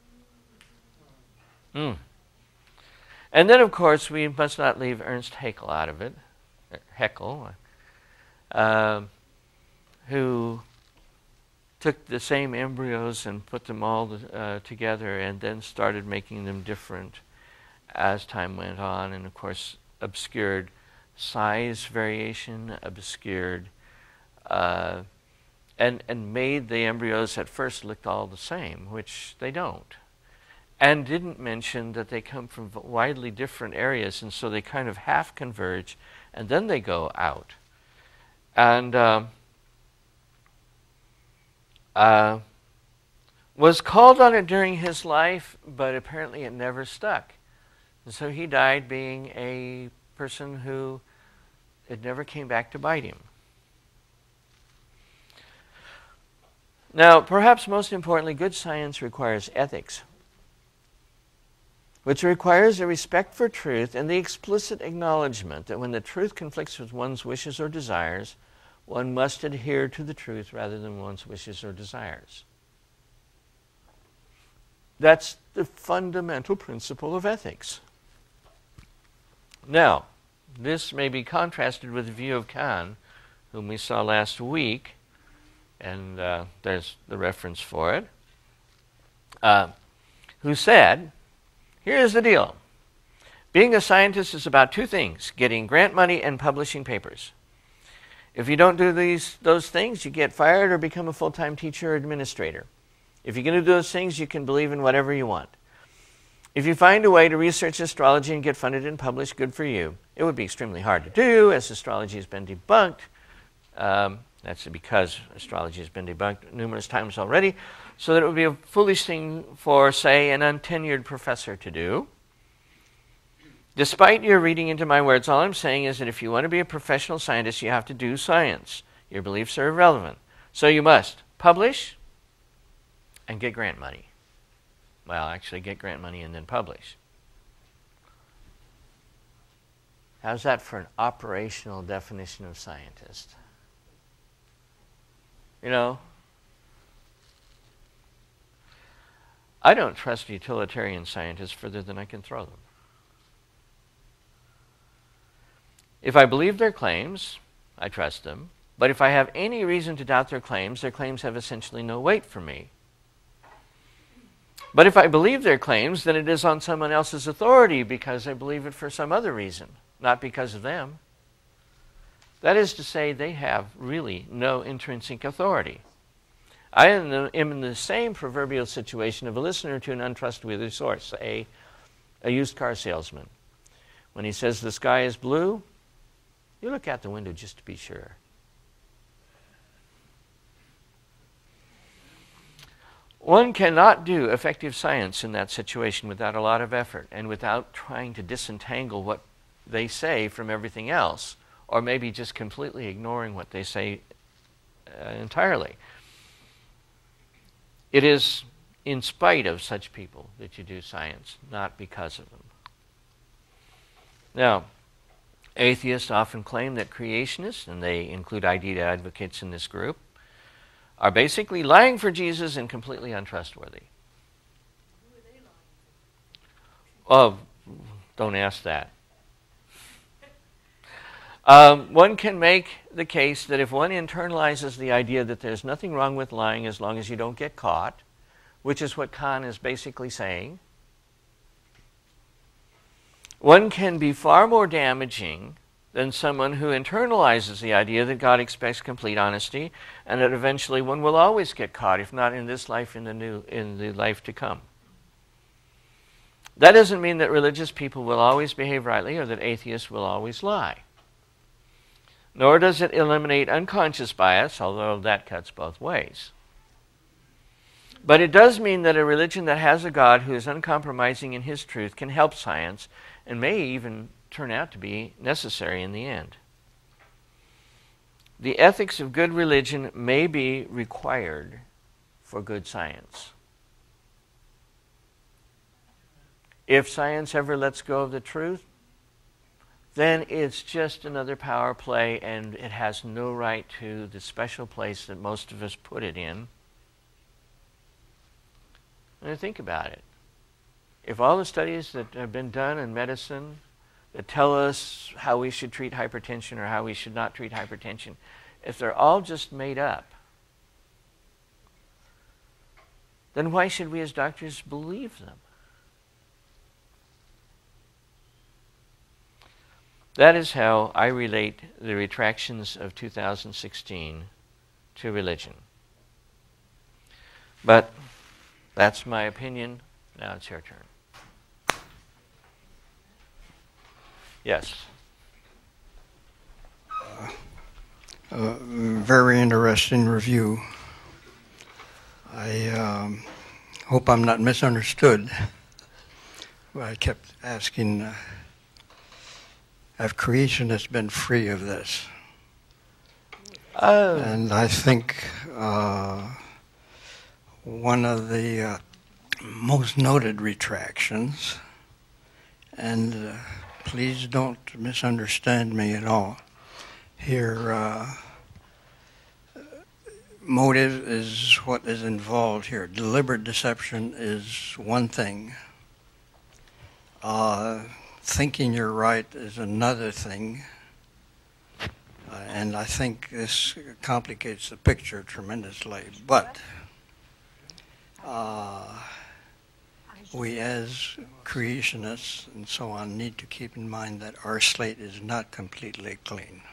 Mm. And then, of course, we must not leave Ernst Haeckel out of it. Haeckel, uh, who took the same embryos and put them all uh, together, and then started making them different as time went on, and of course obscured size variation, obscured, uh, and, and made the embryos at first look all the same, which they don't. And didn't mention that they come from widely different areas, and so they kind of half converge, and then they go out. And um, uh, was called on it during his life, but apparently it never stuck. And so he died being a person who it never came back to bite him. Now, perhaps most importantly, good science requires ethics, which requires a respect for truth and the explicit acknowledgement that when the truth conflicts with one's wishes or desires, one must adhere to the truth rather than one's wishes or desires. That's the fundamental principle of ethics. Now, this may be contrasted with the view of Kant, whom we saw last week, and uh, there's the reference for it, uh, who said, here's the deal. Being a scientist is about two things: getting grant money and publishing papers. If you don't do these, those things, you get fired or become a full-time teacher or administrator. If you're going to do those things, you can believe in whatever you want. If you find a way to research astrology and get funded and published, good for you. It would be extremely hard to do, as astrology has been debunked. Um, that's because astrology has been debunked numerous times already, so that it would be a foolish thing for, say, an untenured professor to do. Despite your reading into my words, all I'm saying is that if you want to be a professional scientist, you have to do science. Your beliefs are irrelevant. So you must publish and get grant money. Well, actually get grant money and then publish. How's that for an operational definition of scientist? You know, I don't trust utilitarian scientists further than I can throw them. If I believe their claims, I trust them. But if I have any reason to doubt their claims, their claims have essentially no weight for me. But if I believe their claims, then it is on someone else's authority because I believe it for some other reason, not because of them. That is to say, they have really no intrinsic authority. I am in the same proverbial situation of a listener to an untrustworthy source, a, a used car salesman. When he says the sky is blue, you look out the window just to be sure. One cannot do effective science in that situation without a lot of effort and without trying to disentangle what they say from everything else, or maybe just completely ignoring what they say uh, entirely. It is in spite of such people that you do science, not because of them. Now, atheists often claim that creationists, and they include idea advocates in this group, are basically lying for Jesus and completely untrustworthy. Who are they lying for? Oh, don't ask that. Um, one can make the case that if one internalizes the idea that there's nothing wrong with lying as long as you don't get caught, which is what Kant is basically saying, one can be far more damaging than someone who internalizes the idea that God expects complete honesty and that eventually one will always get caught, if not in this life, in the new, in the life to come. That doesn't mean that religious people will always behave rightly or that atheists will always lie. Nor does it eliminate unconscious bias, although that cuts both ways. But it does mean that a religion that has a God who is uncompromising in his truth can help science and may even turn out to be necessary in the end. The ethics of good religion may be required for good science. If science ever lets go of the truth, then it's just another power play and it has no right to the special place that most of us put it in. And think about it. If all the studies that have been done in medicine that tell us how we should treat hypertension or how we should not treat hypertension, if they're all just made up, then why should we as doctors believe them? That is how I relate the retractions of two thousand sixteen to religion. But that's my opinion. Now it's your turn. Yes. Uh, uh, very interesting review. I um, hope I'm not misunderstood. But I kept asking, uh, have creationists been free of this? Uh, and I think uh, one of the uh, most noted retractions, and uh, please don't misunderstand me at all. Here, uh, motive is what is involved here. Deliberate deception is one thing. Uh, thinking you're right is another thing. Uh, and I think this complicates the picture tremendously. But uh, we as creationists and so on need to keep in mind that our slate is not completely clean.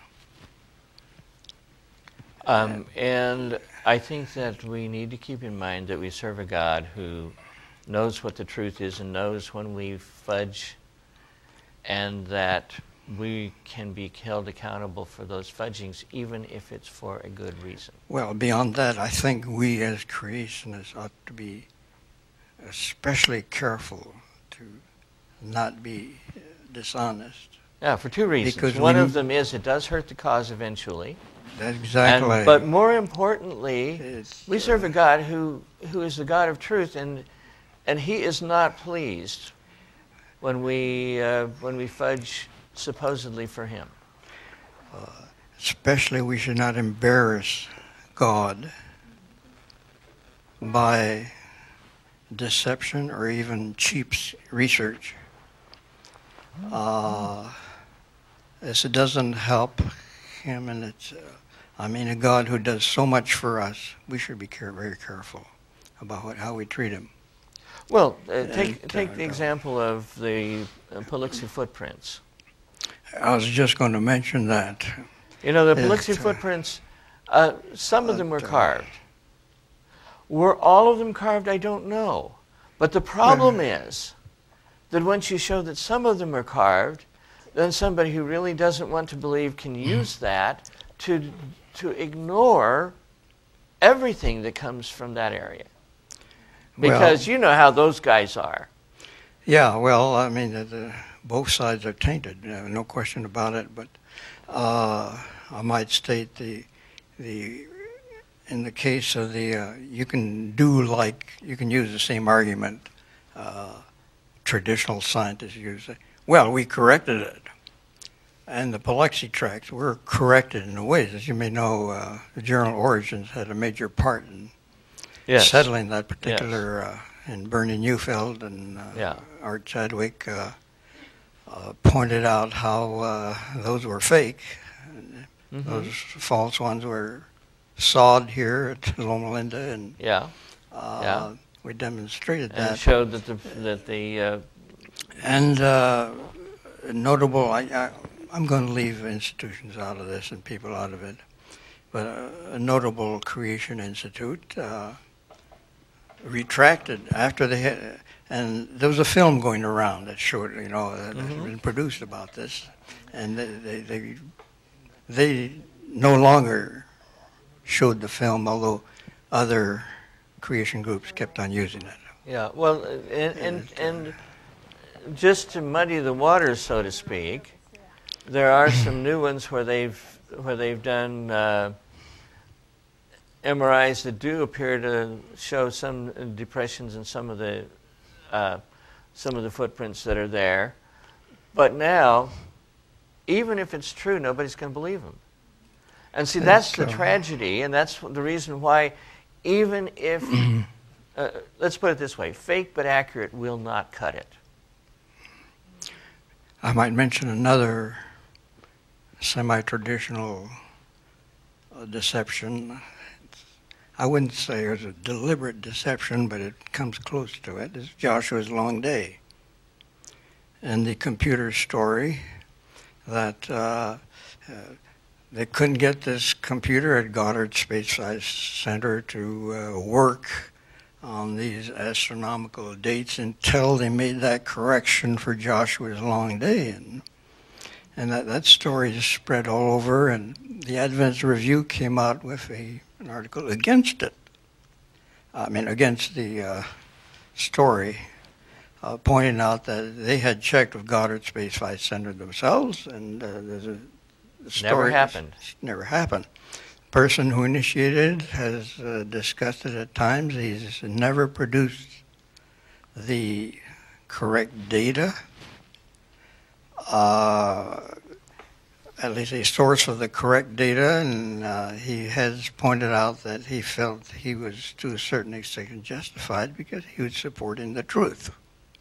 Um, and I think that we need to keep in mind that we serve a God who knows what the truth is and knows when we fudge, and that we can be held accountable for those fudgings even if it's for a good reason. Well, beyond that, I think we as creationists ought to be especially careful to not be dishonest. Yeah, for two reasons. Because one we, of them is it does hurt the cause eventually. That's exactly. And, but more importantly, it's, we serve a God who, who is the God of truth, and and He is not pleased when we uh, when we fudge supposedly for Him. Uh, especially, we should not embarrass God by deception or even cheap research. Uh, this doesn't help Him, and it's, uh, I mean, a God who does so much for us, we should be care very careful about what, how we treat Him. Well, uh, take, and, take uh, the example of the uh, Potts-Kant footprints. I was just going to mention that. You know, the It, Potts-Kant uh, footprints, uh, some of them were but, uh, carved. Were all of them carved? I don't know. But the problem is that once you show that some of them are carved, then somebody who really doesn't want to believe can use that to, to ignore everything that comes from that area. Because well, you know how those guys are. Yeah, well, I mean, uh, the, both sides are tainted, uh, no question about it. But uh, I might state the the in the case of the uh, you can do like you can use the same argument uh, traditional scientists use. Well, we corrected it, and the Potts-Kant tracks were corrected in ways, as you may know. Uh, the journal Origins had a major part in Yes. settling that particular. Yes. Uh, and Bernie Neufeld and uh, Yeah. Art Chadwick uh, uh, pointed out how uh, those were fake. Mm-hmm. Those false ones were sawed here at Loma Linda, and Yeah. uh, Yeah. we demonstrated And that. showed that the that the uh, And uh, notable, I, I, I'm going to leave institutions out of this and people out of it. But a, a notable creation institute uh, retracted after they had, and there was a film going around that showed, you know, that Mm-hmm. had been produced about this, and they, they they they no longer showed the film, although other creation groups kept on using it. Yeah, well, and, and, and just to muddy the waters, so to speak, there are some new ones where they've where they've done uh, M R Is that do appear to show some depressions in some of the uh, some of the footprints that are there. But now, even if it's true, nobody's going to believe them. And see, that's the tragedy, and that's the reason why, even if, uh, let's put it this way, fake but accurate will not cut it. I might mention another semi-traditional uh, deception. I wouldn't say it was a deliberate deception, but it comes close to it. It's Joshua's long day. And the computer story that uh, uh, they couldn't get this computer at Goddard Space Flight Center to uh, work on these astronomical dates until they made that correction for Joshua's long day. And, and that, that story just spread all over, and the Advent Review came out with a, an article against it. I mean, against the uh, story, uh, pointing out that they had checked with Goddard Space Flight Center themselves, and uh, there's a the story Never happened. Never happened. The person who initiated it has uh, discussed it at times. He's never produced the correct data, uh, at least a source of the correct data, and uh, he has pointed out that he felt he was to a certain extent justified because he was supporting the truth.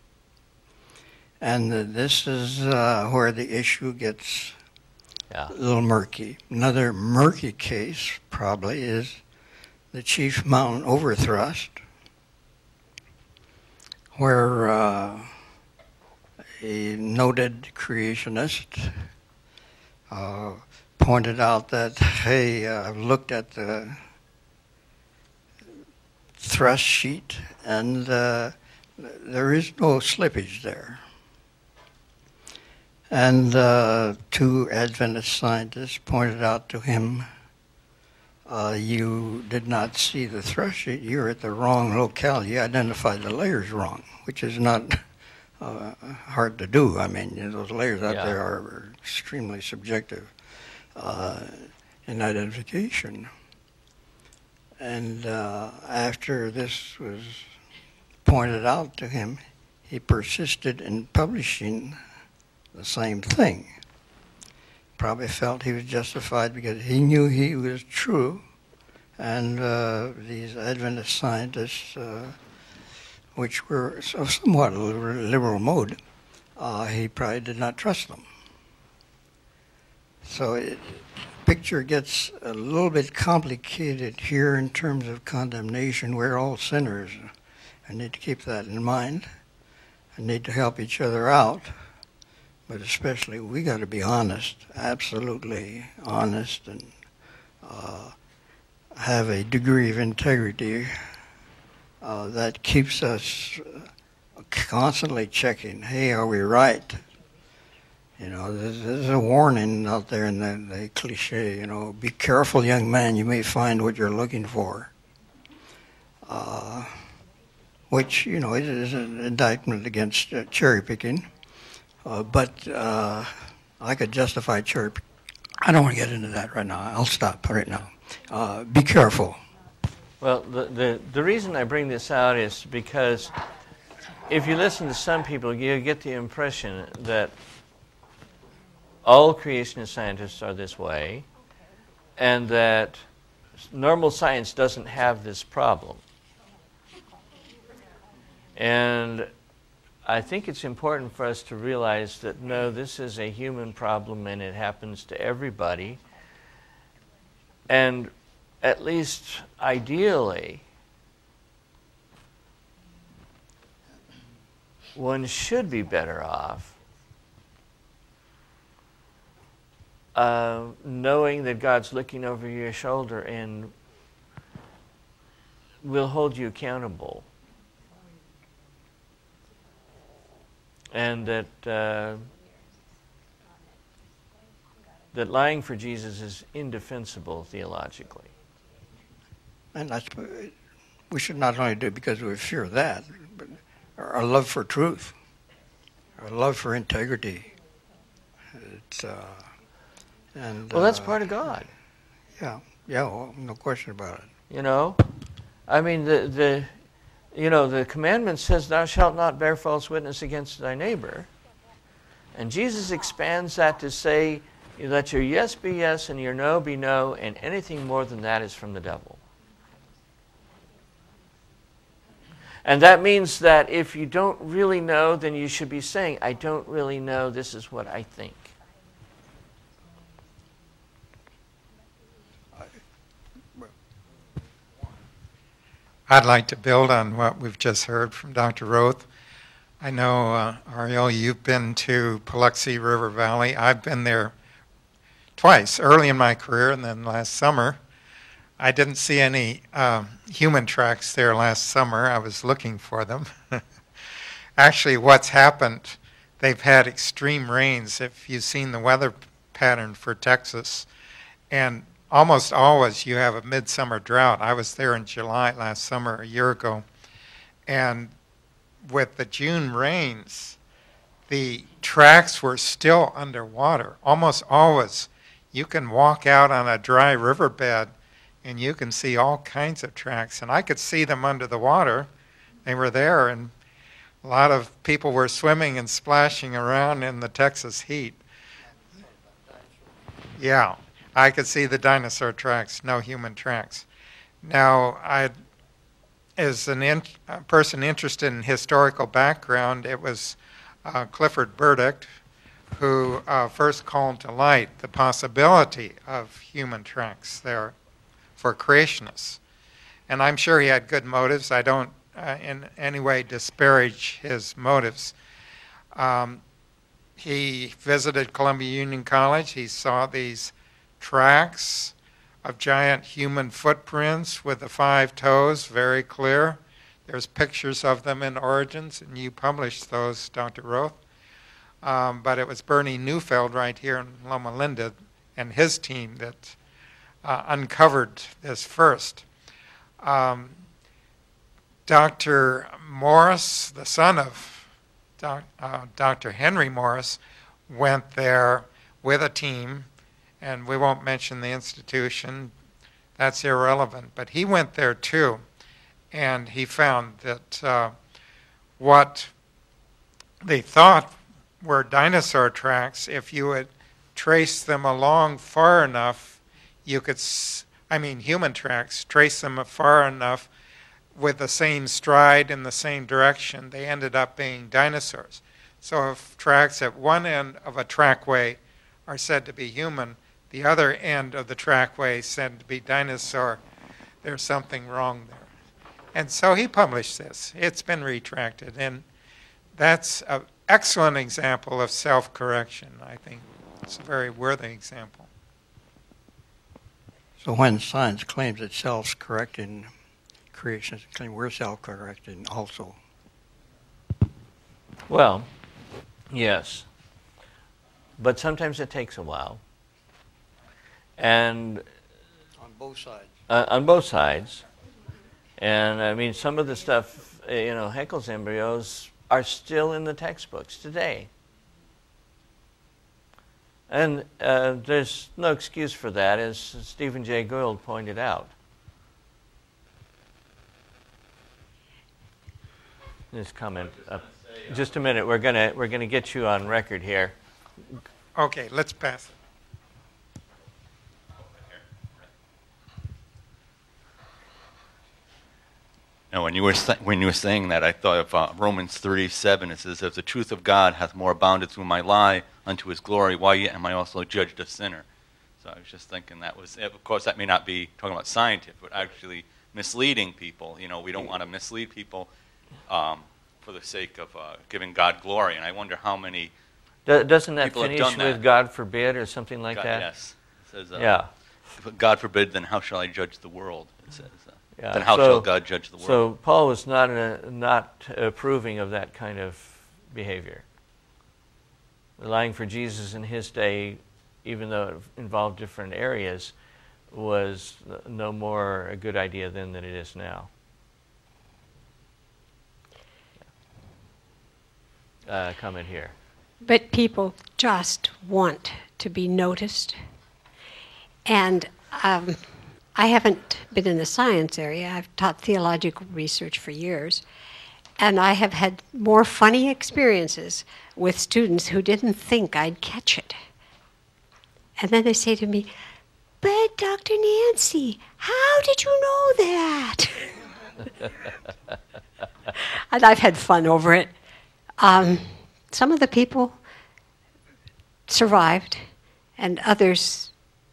And uh, this is uh, where the issue gets Yeah. a little murky. Another murky case probably is the Chief Mountain Overthrust, where uh, a noted creationist uh, pointed out that, hey, uh, I've looked at the thrust sheet and uh, there is no slippage there. And uh, two Adventist scientists pointed out to him, uh, you did not see the thrust sheet, you're at the wrong locale, you identified the layers wrong, which is not uh, hard to do. I mean, you know, those layers out Yeah. there are, are extremely subjective uh, in identification. And uh, after this was pointed out to him, he persisted in publishing the same thing. Probably felt he was justified because he knew he was true, and uh, these Adventist scientists, uh, which were so somewhat a liberal mode, uh, he probably did not trust them. So it, the picture gets a little bit complicated here in terms of condemnation. We're all sinners. I need to keep that in mind. I need to help each other out. But especially, we got to be honest, absolutely honest, and uh, have a degree of integrity uh, that keeps us constantly checking, hey, are we right? You know, there's, there's a warning out there in the, the cliche, you know, be careful, young man, you may find what you're looking for. Uh, which, you know, it is an indictment against uh, cherry picking. Uh, but uh, I could justify cherry picking. I don't want to get into that right now. I'll stop right now. Uh, be careful. Well, the, the, the reason I bring this out is because if you listen to some people, you get the impression that all creationist scientists are this way, and that normal science doesn't have this problem. And I think it's important for us to realize that, no, this is a human problem and it happens to everybody. And at least ideally, one should be better off uh, knowing that God's looking over your shoulder and will hold you accountable. And that uh, that lying for Jesus is indefensible theologically. And that's, we should not only do it because we fear that, but our love for truth, our love for integrity. It's, uh, and, well, that's uh, part of God. Yeah, yeah, well, no question about it. You know, I mean, the the you know the commandment says, "Thou shalt not bear false witness against thy neighbor," and Jesus expands that to say, "You let your yes be yes and your no be no, and anything more than that is from the devil." And that means that if you don't really know, then you should be saying, "I don't really know. This is what I think." I'd like to build on what we've just heard from Doctor Roth. I know, uh, Ariel, you've been to Paluxy River Valley. I've been there twice, early in my career and then last summer. I didn't see any uh, human tracks there last summer. I was looking for them. Actually, what's happened, they've had extreme rains. If you've seen the weather pattern for Texas, and almost always you have a midsummer drought. I was there in July last summer, a year ago, and with the June rains, the tracks were still underwater. Almost always you can walk out on a dry riverbed and you can see all kinds of tracks. And I could see them under the water. They were there, and a lot of people were swimming and splashing around in the Texas heat. Yeah. I could see the dinosaur tracks, no human tracks. Now, I, as an in, a person interested in historical background, it was uh, Clifford Burdick who uh, first called to light the possibility of human tracks there for creationists. And I'm sure he had good motives. I don't uh, in any way disparage his motives. Um, he visited Columbia Union College. He saw these tracks of giant human footprints with the five toes, very clear. There's pictures of them in Origins, and you published those, Doctor Roth. Um, but it was Bernie Neufeld right here in Loma Linda and his team that uh, uncovered this first. Um, Doctor Morris, the son of doc, uh, Doctor Henry Morris, went there with a team, and we won't mention the institution. That's irrelevant. But he went there too, and he found that uh, what they thought were dinosaur tracks, if you would trace them along far enough, you could, s- I mean human tracks, trace them far enough with the same stride in the same direction, they ended up being dinosaurs. So if tracks at one end of a trackway are said to be human, the other end of the trackway said to be dinosaur, there's something wrong there. And so he published this. It's been retracted, and that's an excellent example of self-correction, I think. It's a very worthy example. So when science claims it's self-correcting, creation claim we're self-correcting also. Well, yes. But sometimes it takes a while. And On both sides. uh, on both sides. And I mean, some of the stuff, uh, you know, Haeckel's embryos are still in the textbooks today. And uh, there's no excuse for that, as Stephen Jay Gould pointed out. This comment up. Just a minute. We're gonna we're gonna get you on record here. Okay, let's pass it. Now, when you were when you were saying that, I thought of uh, Romans thirty-seven. It says, "If the truth of God hath more abounded through my lie unto His glory, why yet am I also judged a sinner?" So I was just thinking that was, of course, that may not be talking about scientific, but actually misleading people. You know, we don't want to mislead people um, for the sake of uh, giving God glory. And I wonder how many Do, doesn't that People have finish done that. with God forbid or something like God, that? Yes. It says, uh, Yeah. God forbid, then how shall I judge the world? It says. Uh, Yeah. Then how so, shall God judge the world? So Paul was not uh, not approving of that kind of behavior. Lying for Jesus in his day, even though it involved different areas, was no more a good idea then than it is now. Uh, comment here. But people just want to be noticed. And um, I haven't been in the science area. I've taught theological research for years. And I have had more funny experiences with students who didn't think I'd catch it. And then they say to me, "But Doctor Nancy, how did you know that?" And I've had fun over it. Um, some of the people survived, and others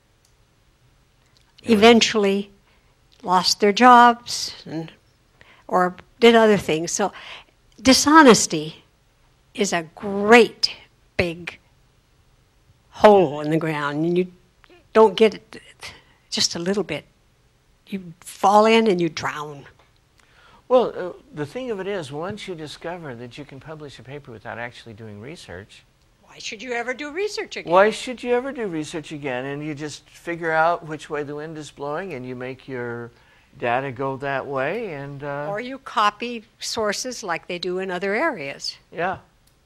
eventually lost their jobs and, or did other things. So dishonesty is a great big hole in the ground, and you don't get it just a little bit. You fall in and you drown. Well, uh, the thing of it is, once you discover that you can publish a paper without actually doing research, Why should you ever do research again? why should you ever do research again? And you just figure out which way the wind is blowing, and you make your data go that way, and uh, Or you copy sources like they do in other areas. yeah.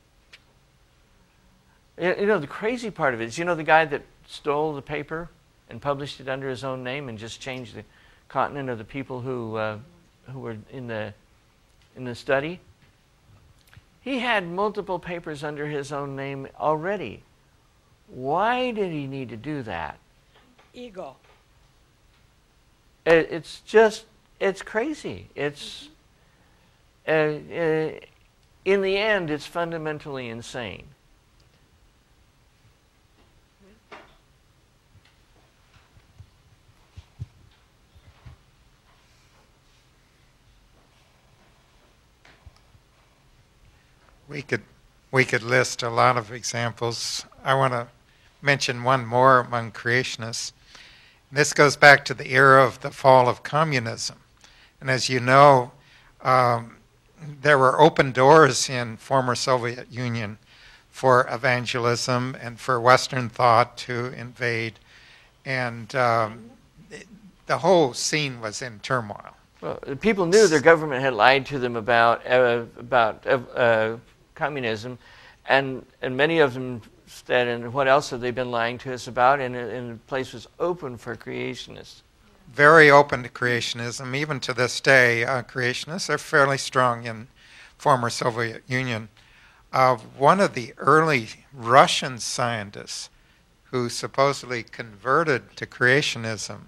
You you know, the crazy part of it is, you know, the guy that stole the paper and published it under his own name and just changed the continent of the people who uh, who were in the in the study. He had multiple papers under his own name already. Why did he need to do that? Ego. It, it's just, it's crazy. It's, uh, uh, in the end, it's fundamentally insane. We could, we could list a lot of examples. I want to mention one more among creationists. This goes back to the era of the fall of communism. And as you know, um, there were open doors in former Soviet Union for evangelism and for Western thought to invade. And um, it, the whole scene was in turmoil. Well, people knew their government had lied to them about uh, about uh, uh, communism, and and many of them said, "And what else have they been lying to us about?" And, and the place was open for creationists. Very open to creationism. Even to this day, uh, creationists are fairly strong in former Soviet Union. Uh, one of the early Russian scientists who supposedly converted to creationism,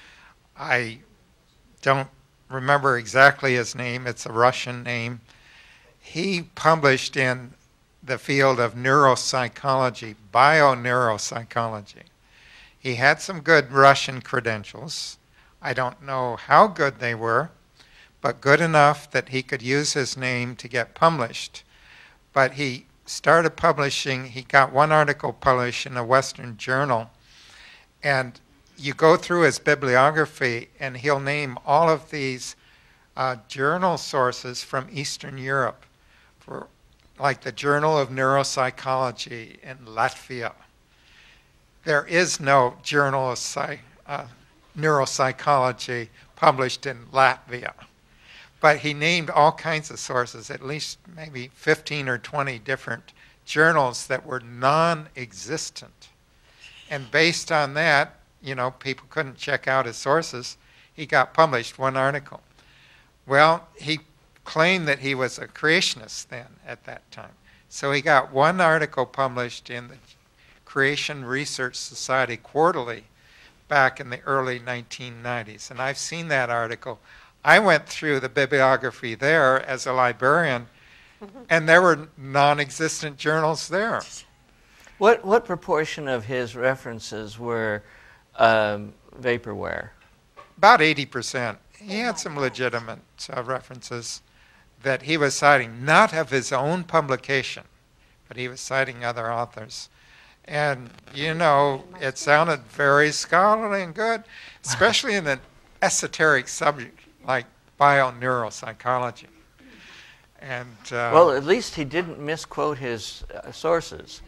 I don't remember exactly his name, it's a Russian name. He published in the field of neuropsychology, bio-neuropsychology. He had some good Russian credentials. I don't know how good they were, but good enough that he could use his name to get published. But he started publishing, he got one article published in a Western journal, and you go through his bibliography and he'll name all of these uh, journal sources from Eastern Europe, for like the Journal of Neuropsychology in Latvia. There is no Journal of Psych, uh, Neuropsychology published in Latvia. But he named all kinds of sources, at least maybe fifteen or twenty different journals that were non-existent. And based on that, you know, people couldn't check out his sources. He got published one article. Well, he claimed that he was a creationist then at that time. So he got one article published in the Creation Research Society Quarterly back in the early nineteen nineties. And I've seen that article. I went through the bibliography there as a librarian, and there were non-existent journals there. What what proportion of his references were um, vaporware? About eighty percent. He had some legitimate uh, references that he was citing, not of his own publication, but he was citing other authors. And, you know, it sounded very scholarly and good, especially in an esoteric subject like bioneuropsychology. And uh, well, at least he didn't misquote his uh, sources.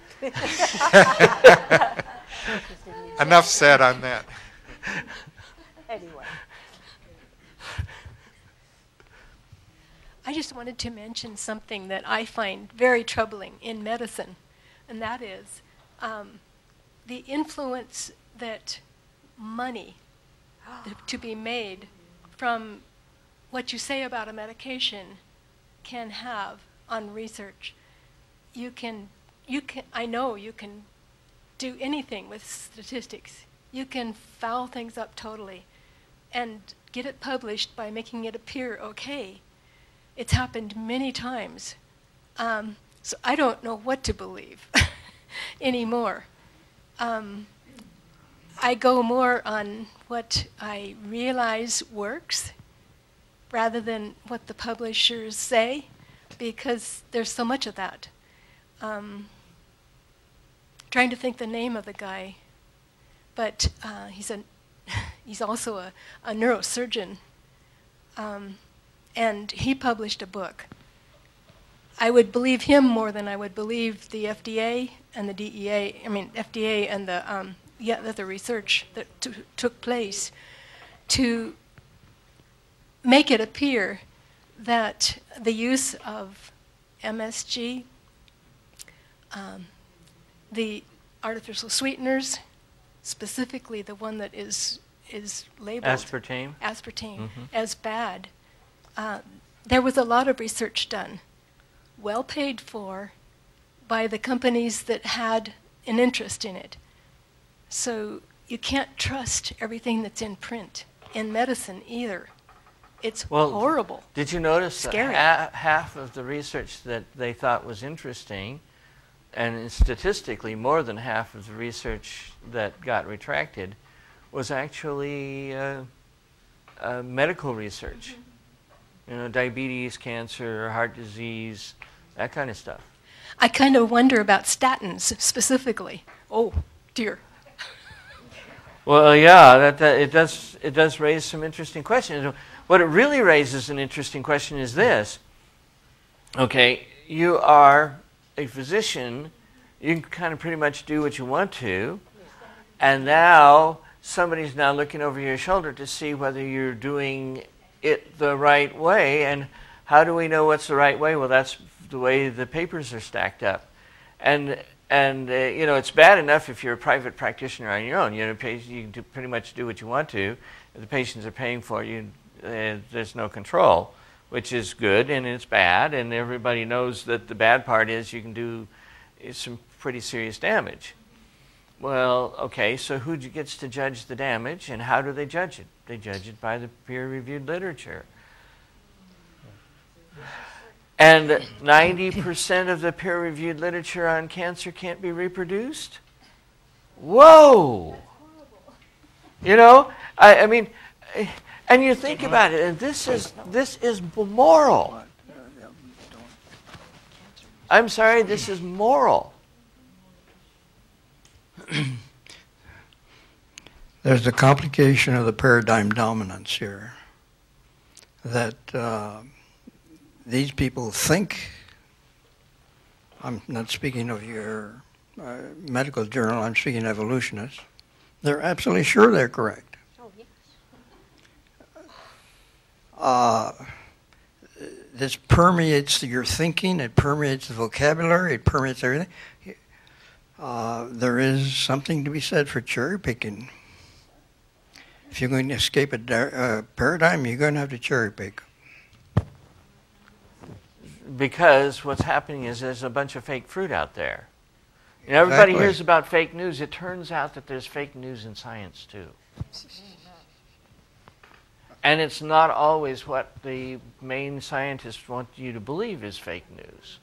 Enough said on that. Anyway. I just wanted to mention something that I find very troubling in medicine, and that is um, the influence that money to be made from what you say about a medication can have on research. You can, you can, I know you can do anything with statistics. You can foul things up totally and get it published by making it appear okay. It's happened many times. Um, so I don't know what to believe anymore. Um, I go more on what I realize works rather than what the publishers say, because there's so much of that. Um, trying to think the name of the guy, but uh, he's a he's also a, a neurosurgeon, um, and he published a book. I would believe him more than I would believe the F D A and the D E A. I mean, F D A and the um, yeah, the, the research that t took place to make it appear that the use of M S G, um, the artificial sweeteners, specifically the one that is is labeled Aspartame. aspartame Mm-hmm. as bad. Uh, there was a lot of research done, well paid for, by the companies that had an interest in it. So you can't trust everything that's in print in medicine either. It's Well, horrible. Did you notice Scary. that ha half of the research that they thought was interesting, and statistically more than half of the research that got retracted, was actually uh, uh, medical research? You know, diabetes, cancer, heart disease, that kind of stuff. I kind of wonder about statins specifically. Oh, dear. Well, yeah, that, that it does it does raise some interesting questions. What it really raises an interesting question is this. Okay, you are a physician, you can kind of pretty much do what you want to, and now somebody's now looking over your shoulder to see whether you're doing it the right way. And how do we know what's the right way? Well, that's the way the papers are stacked up. And And, uh, you know, it's bad enough if you're a private practitioner on your own. You know, you can do pretty much do what you want to. If the patients are paying for you, uh, there's no control, which is good, and it's bad. And everybody knows that the bad part is you can do some pretty serious damage. Well, okay, so who gets to judge the damage, and how do they judge it? They judge it by the peer-reviewed literature. And ninety percent of the peer-reviewed literature on cancer can't be reproduced? Whoa! You know, I, I mean, and you think about it, and this is, this is moral. I'm sorry, this is moral. There's the complication of the paradigm dominance here, that uh, these people think, I'm not speaking of your uh, medical journal, I'm speaking evolutionists, they're absolutely sure they're correct. Oh, yes. Uh, this permeates your thinking, it permeates the vocabulary, it permeates everything. Uh, there is something to be said for cherry picking. If you're going to escape a uh, paradigm, you're going to have to cherry pick. Because what's happening is there's a bunch of fake fruit out there. You know, everybody Exactly. hears about fake news. It turns out that there's fake news in science too. And it's not always what the main scientists want you to believe is fake news.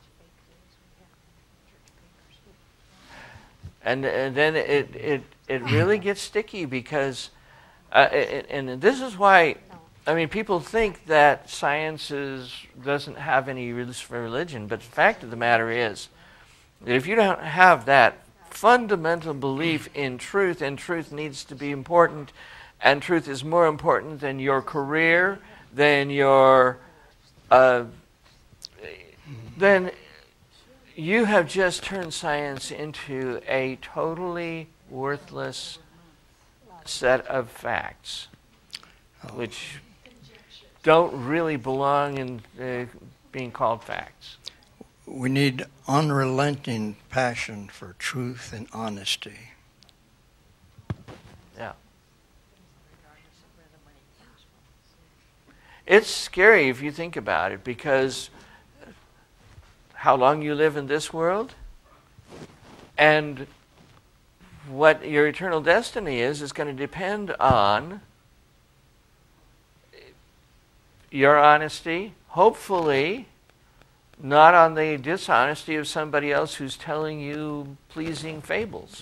And, and then it, it, it really gets sticky because, uh, it, and this is why, I mean, people think that science is, doesn't have any use for religion, but the fact of the matter is, That if you don't have that fundamental belief in truth, and truth needs to be important, and truth is more important than your career, than your, uh, then you have just turned science into a totally worthless set of facts, which don't really belong in uh, being called facts. We need unrelenting passion for truth and honesty. Yeah. It's scary if you think about it, because how long you live in this world and what your eternal destiny is is going to depend on your honesty, hopefully not on the dishonesty of somebody else who's telling you pleasing fables.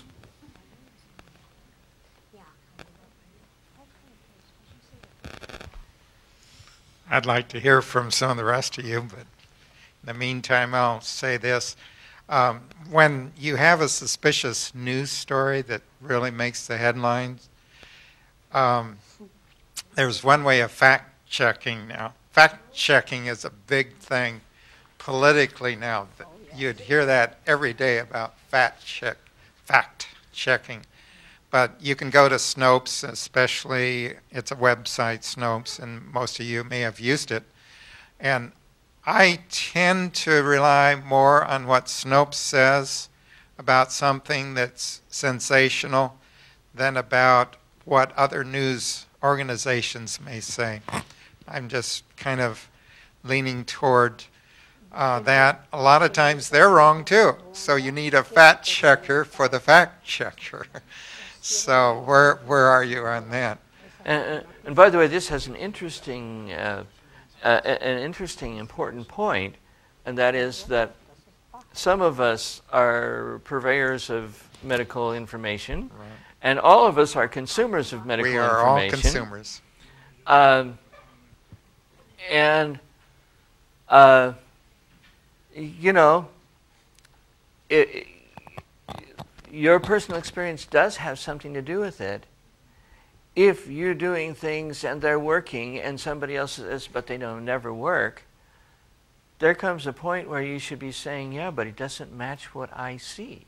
I'd like to hear from some of the rest of you, but in the meantime, I'll say this. Um, when you have a suspicious news story that really makes the headlines, um, there's one way of fact-checking now. Fact-checking is a big thing politically now. You'd hear that every day about fact-check, fact-checking. But you can go to Snopes, especially, it's a website, Snopes, and most of you may have used it. And I tend to rely more on what Snopes says about something that's sensational than about what other news organizations may say. I'm just kind of leaning toward uh, that. A lot of times they're wrong too. So you need a fact checker for the fact checker. So where where are you on that? And, and by the way, this has an interesting, uh, uh, an interesting, important point, and that is that some of us are purveyors of medical information, Right. and all of us are consumers of medical We are all information. consumers. Um, and uh, you know, it, it, your personal experience does have something to do with it. If you're doing things and they're working and somebody else says, but they don't never work, there comes a point where you should be saying, yeah, but it doesn't match what I see.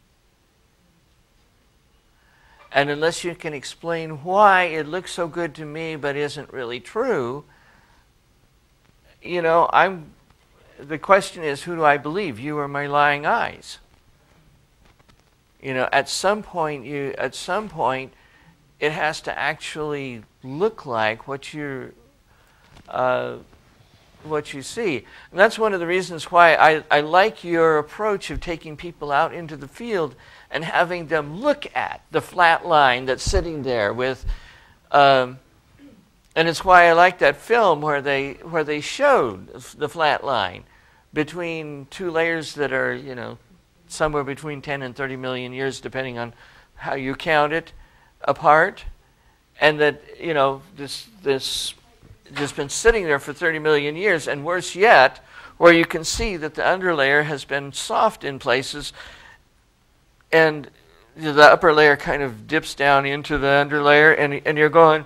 And unless you can explain why it looks so good to me but isn't really true, you know, I'm, the question is, who do I believe, you or my lying eyes? You know, at some point, you at some point, it has to actually look like what you're, uh, what you see. And that's one of the reasons why I, I like your approach of taking people out into the field and having them look at the flat line that's sitting there with, um, and it's why I like that film where they where they showed the flat line between two layers that are, you know, somewhere between ten and thirty million years, depending on how you count it, apart, and that, you know, this this just been sitting there for thirty million years, and worse yet, where you can see that the underlayer has been soft in places, and the upper layer kind of dips down into the underlayer, and and you're going,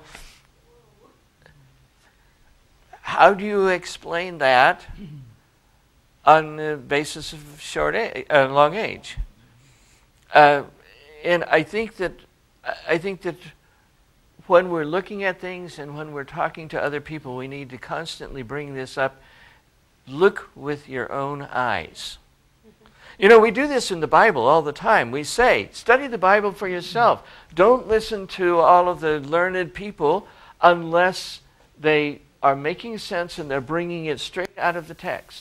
how do you explain that on the basis of short age, uh, long age? Uh, and I think that I think that when we're looking at things and when we're talking to other people, we need to constantly bring this up. Look with your own eyes. You know, we do this in the Bible all the time. We say, study the Bible for yourself. Don't listen to all of the learned people unless they are making sense and they're bringing it straight out of the text.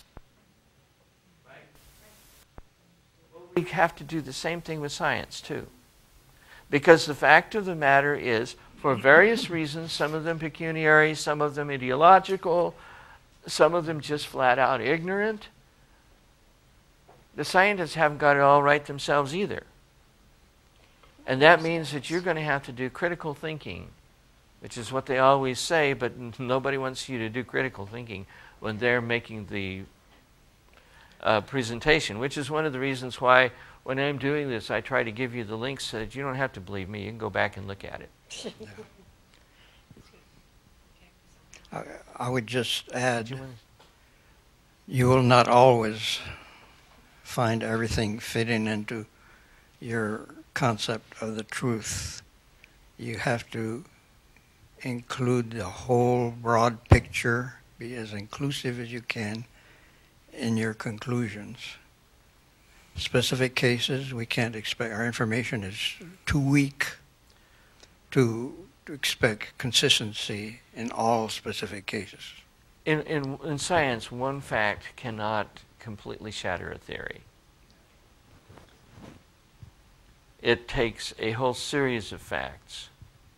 We have to do the same thing with science, too. Because the fact of the matter is, for various reasons, some of them pecuniary, some of them ideological, some of them just flat out ignorant, the scientists haven't got it all right themselves either. And that means that you're going to have to do critical thinking, which is what they always say, but nobody wants you to do critical thinking when they're making the uh, presentation, which is one of the reasons why when I'm doing this, I try to give you the links so that you don't have to believe me. You can go back and look at it. Yeah. I, I would just add, You wanna- you will not always find everything fitting into your concept of the truth. You have to include the whole broad picture, be as inclusive as you can in your conclusions. Specific cases, we can't expect, our information is too weak to, to expect consistency in all specific cases. In, in, in science, one fact cannot completely shatter a theory. It takes a whole series of facts.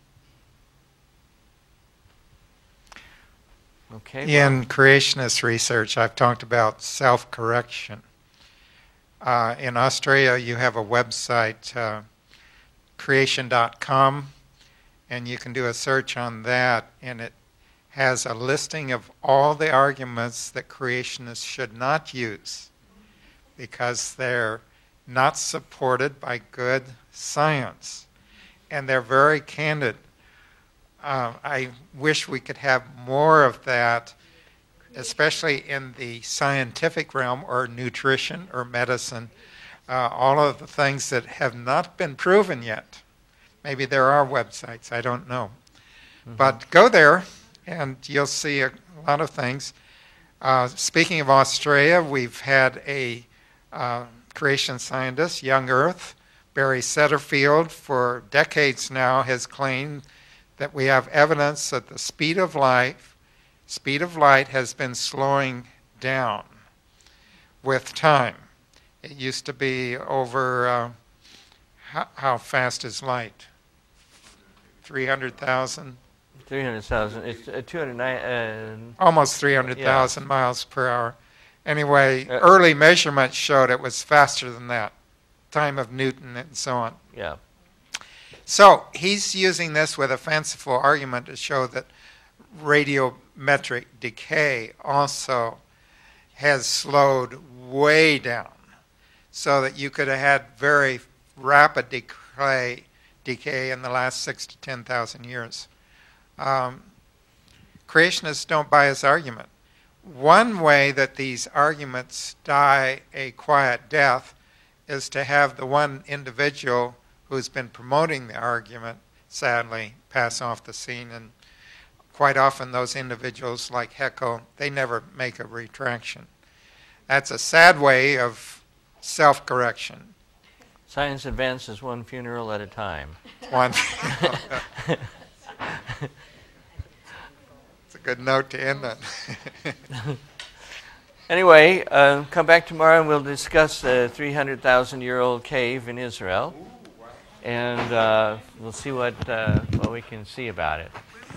Okay. In creationist research, I've talked about self-correction. Uh, in Australia, you have a website, uh, creation dot com, and you can do a search on that, and it has a listing of all the arguments that creationists should not use because they're not supported by good science. And they're very candid. Uh, I wish we could have more of that, especially in the scientific realm or nutrition or medicine, uh, all of the things that have not been proven yet. Maybe there are websites, I don't know. Mm-hmm. But go there and you'll see a lot of things. Uh, speaking of Australia, we've had a uh, creation scientist, Young Earth, Barry Setterfield, for decades now has claimed that we have evidence that the speed of light, speed of light has been slowing down with time. It used to be over, uh, how, how fast is light? three hundred thousand? three hundred thousand. It's uh, two hundred nine. Uh, Almost three hundred thousand yeah. miles per hour. Anyway, uh, early measurements showed it was faster than that. Time of Newton and so on. Yeah. So he's using this with a fanciful argument to show that radiometric decay also has slowed way down so that you could have had very rapid decay, decay in the last six to ten thousand years. Um, creationists don't buy his argument. One way that these arguments die a quiet death is to have the one individual who's been promoting the argument, sadly, pass off the scene. And quite often those individuals, like Haeckel, they never make a retraction. That's a sad way of self-correction. Science advances one funeral at a time. One funeral. It's a good note to end on. Anyway, uh, come back tomorrow and we'll discuss the three hundred thousand year old cave in Israel. And uh, we'll see what, uh, what we can see about it.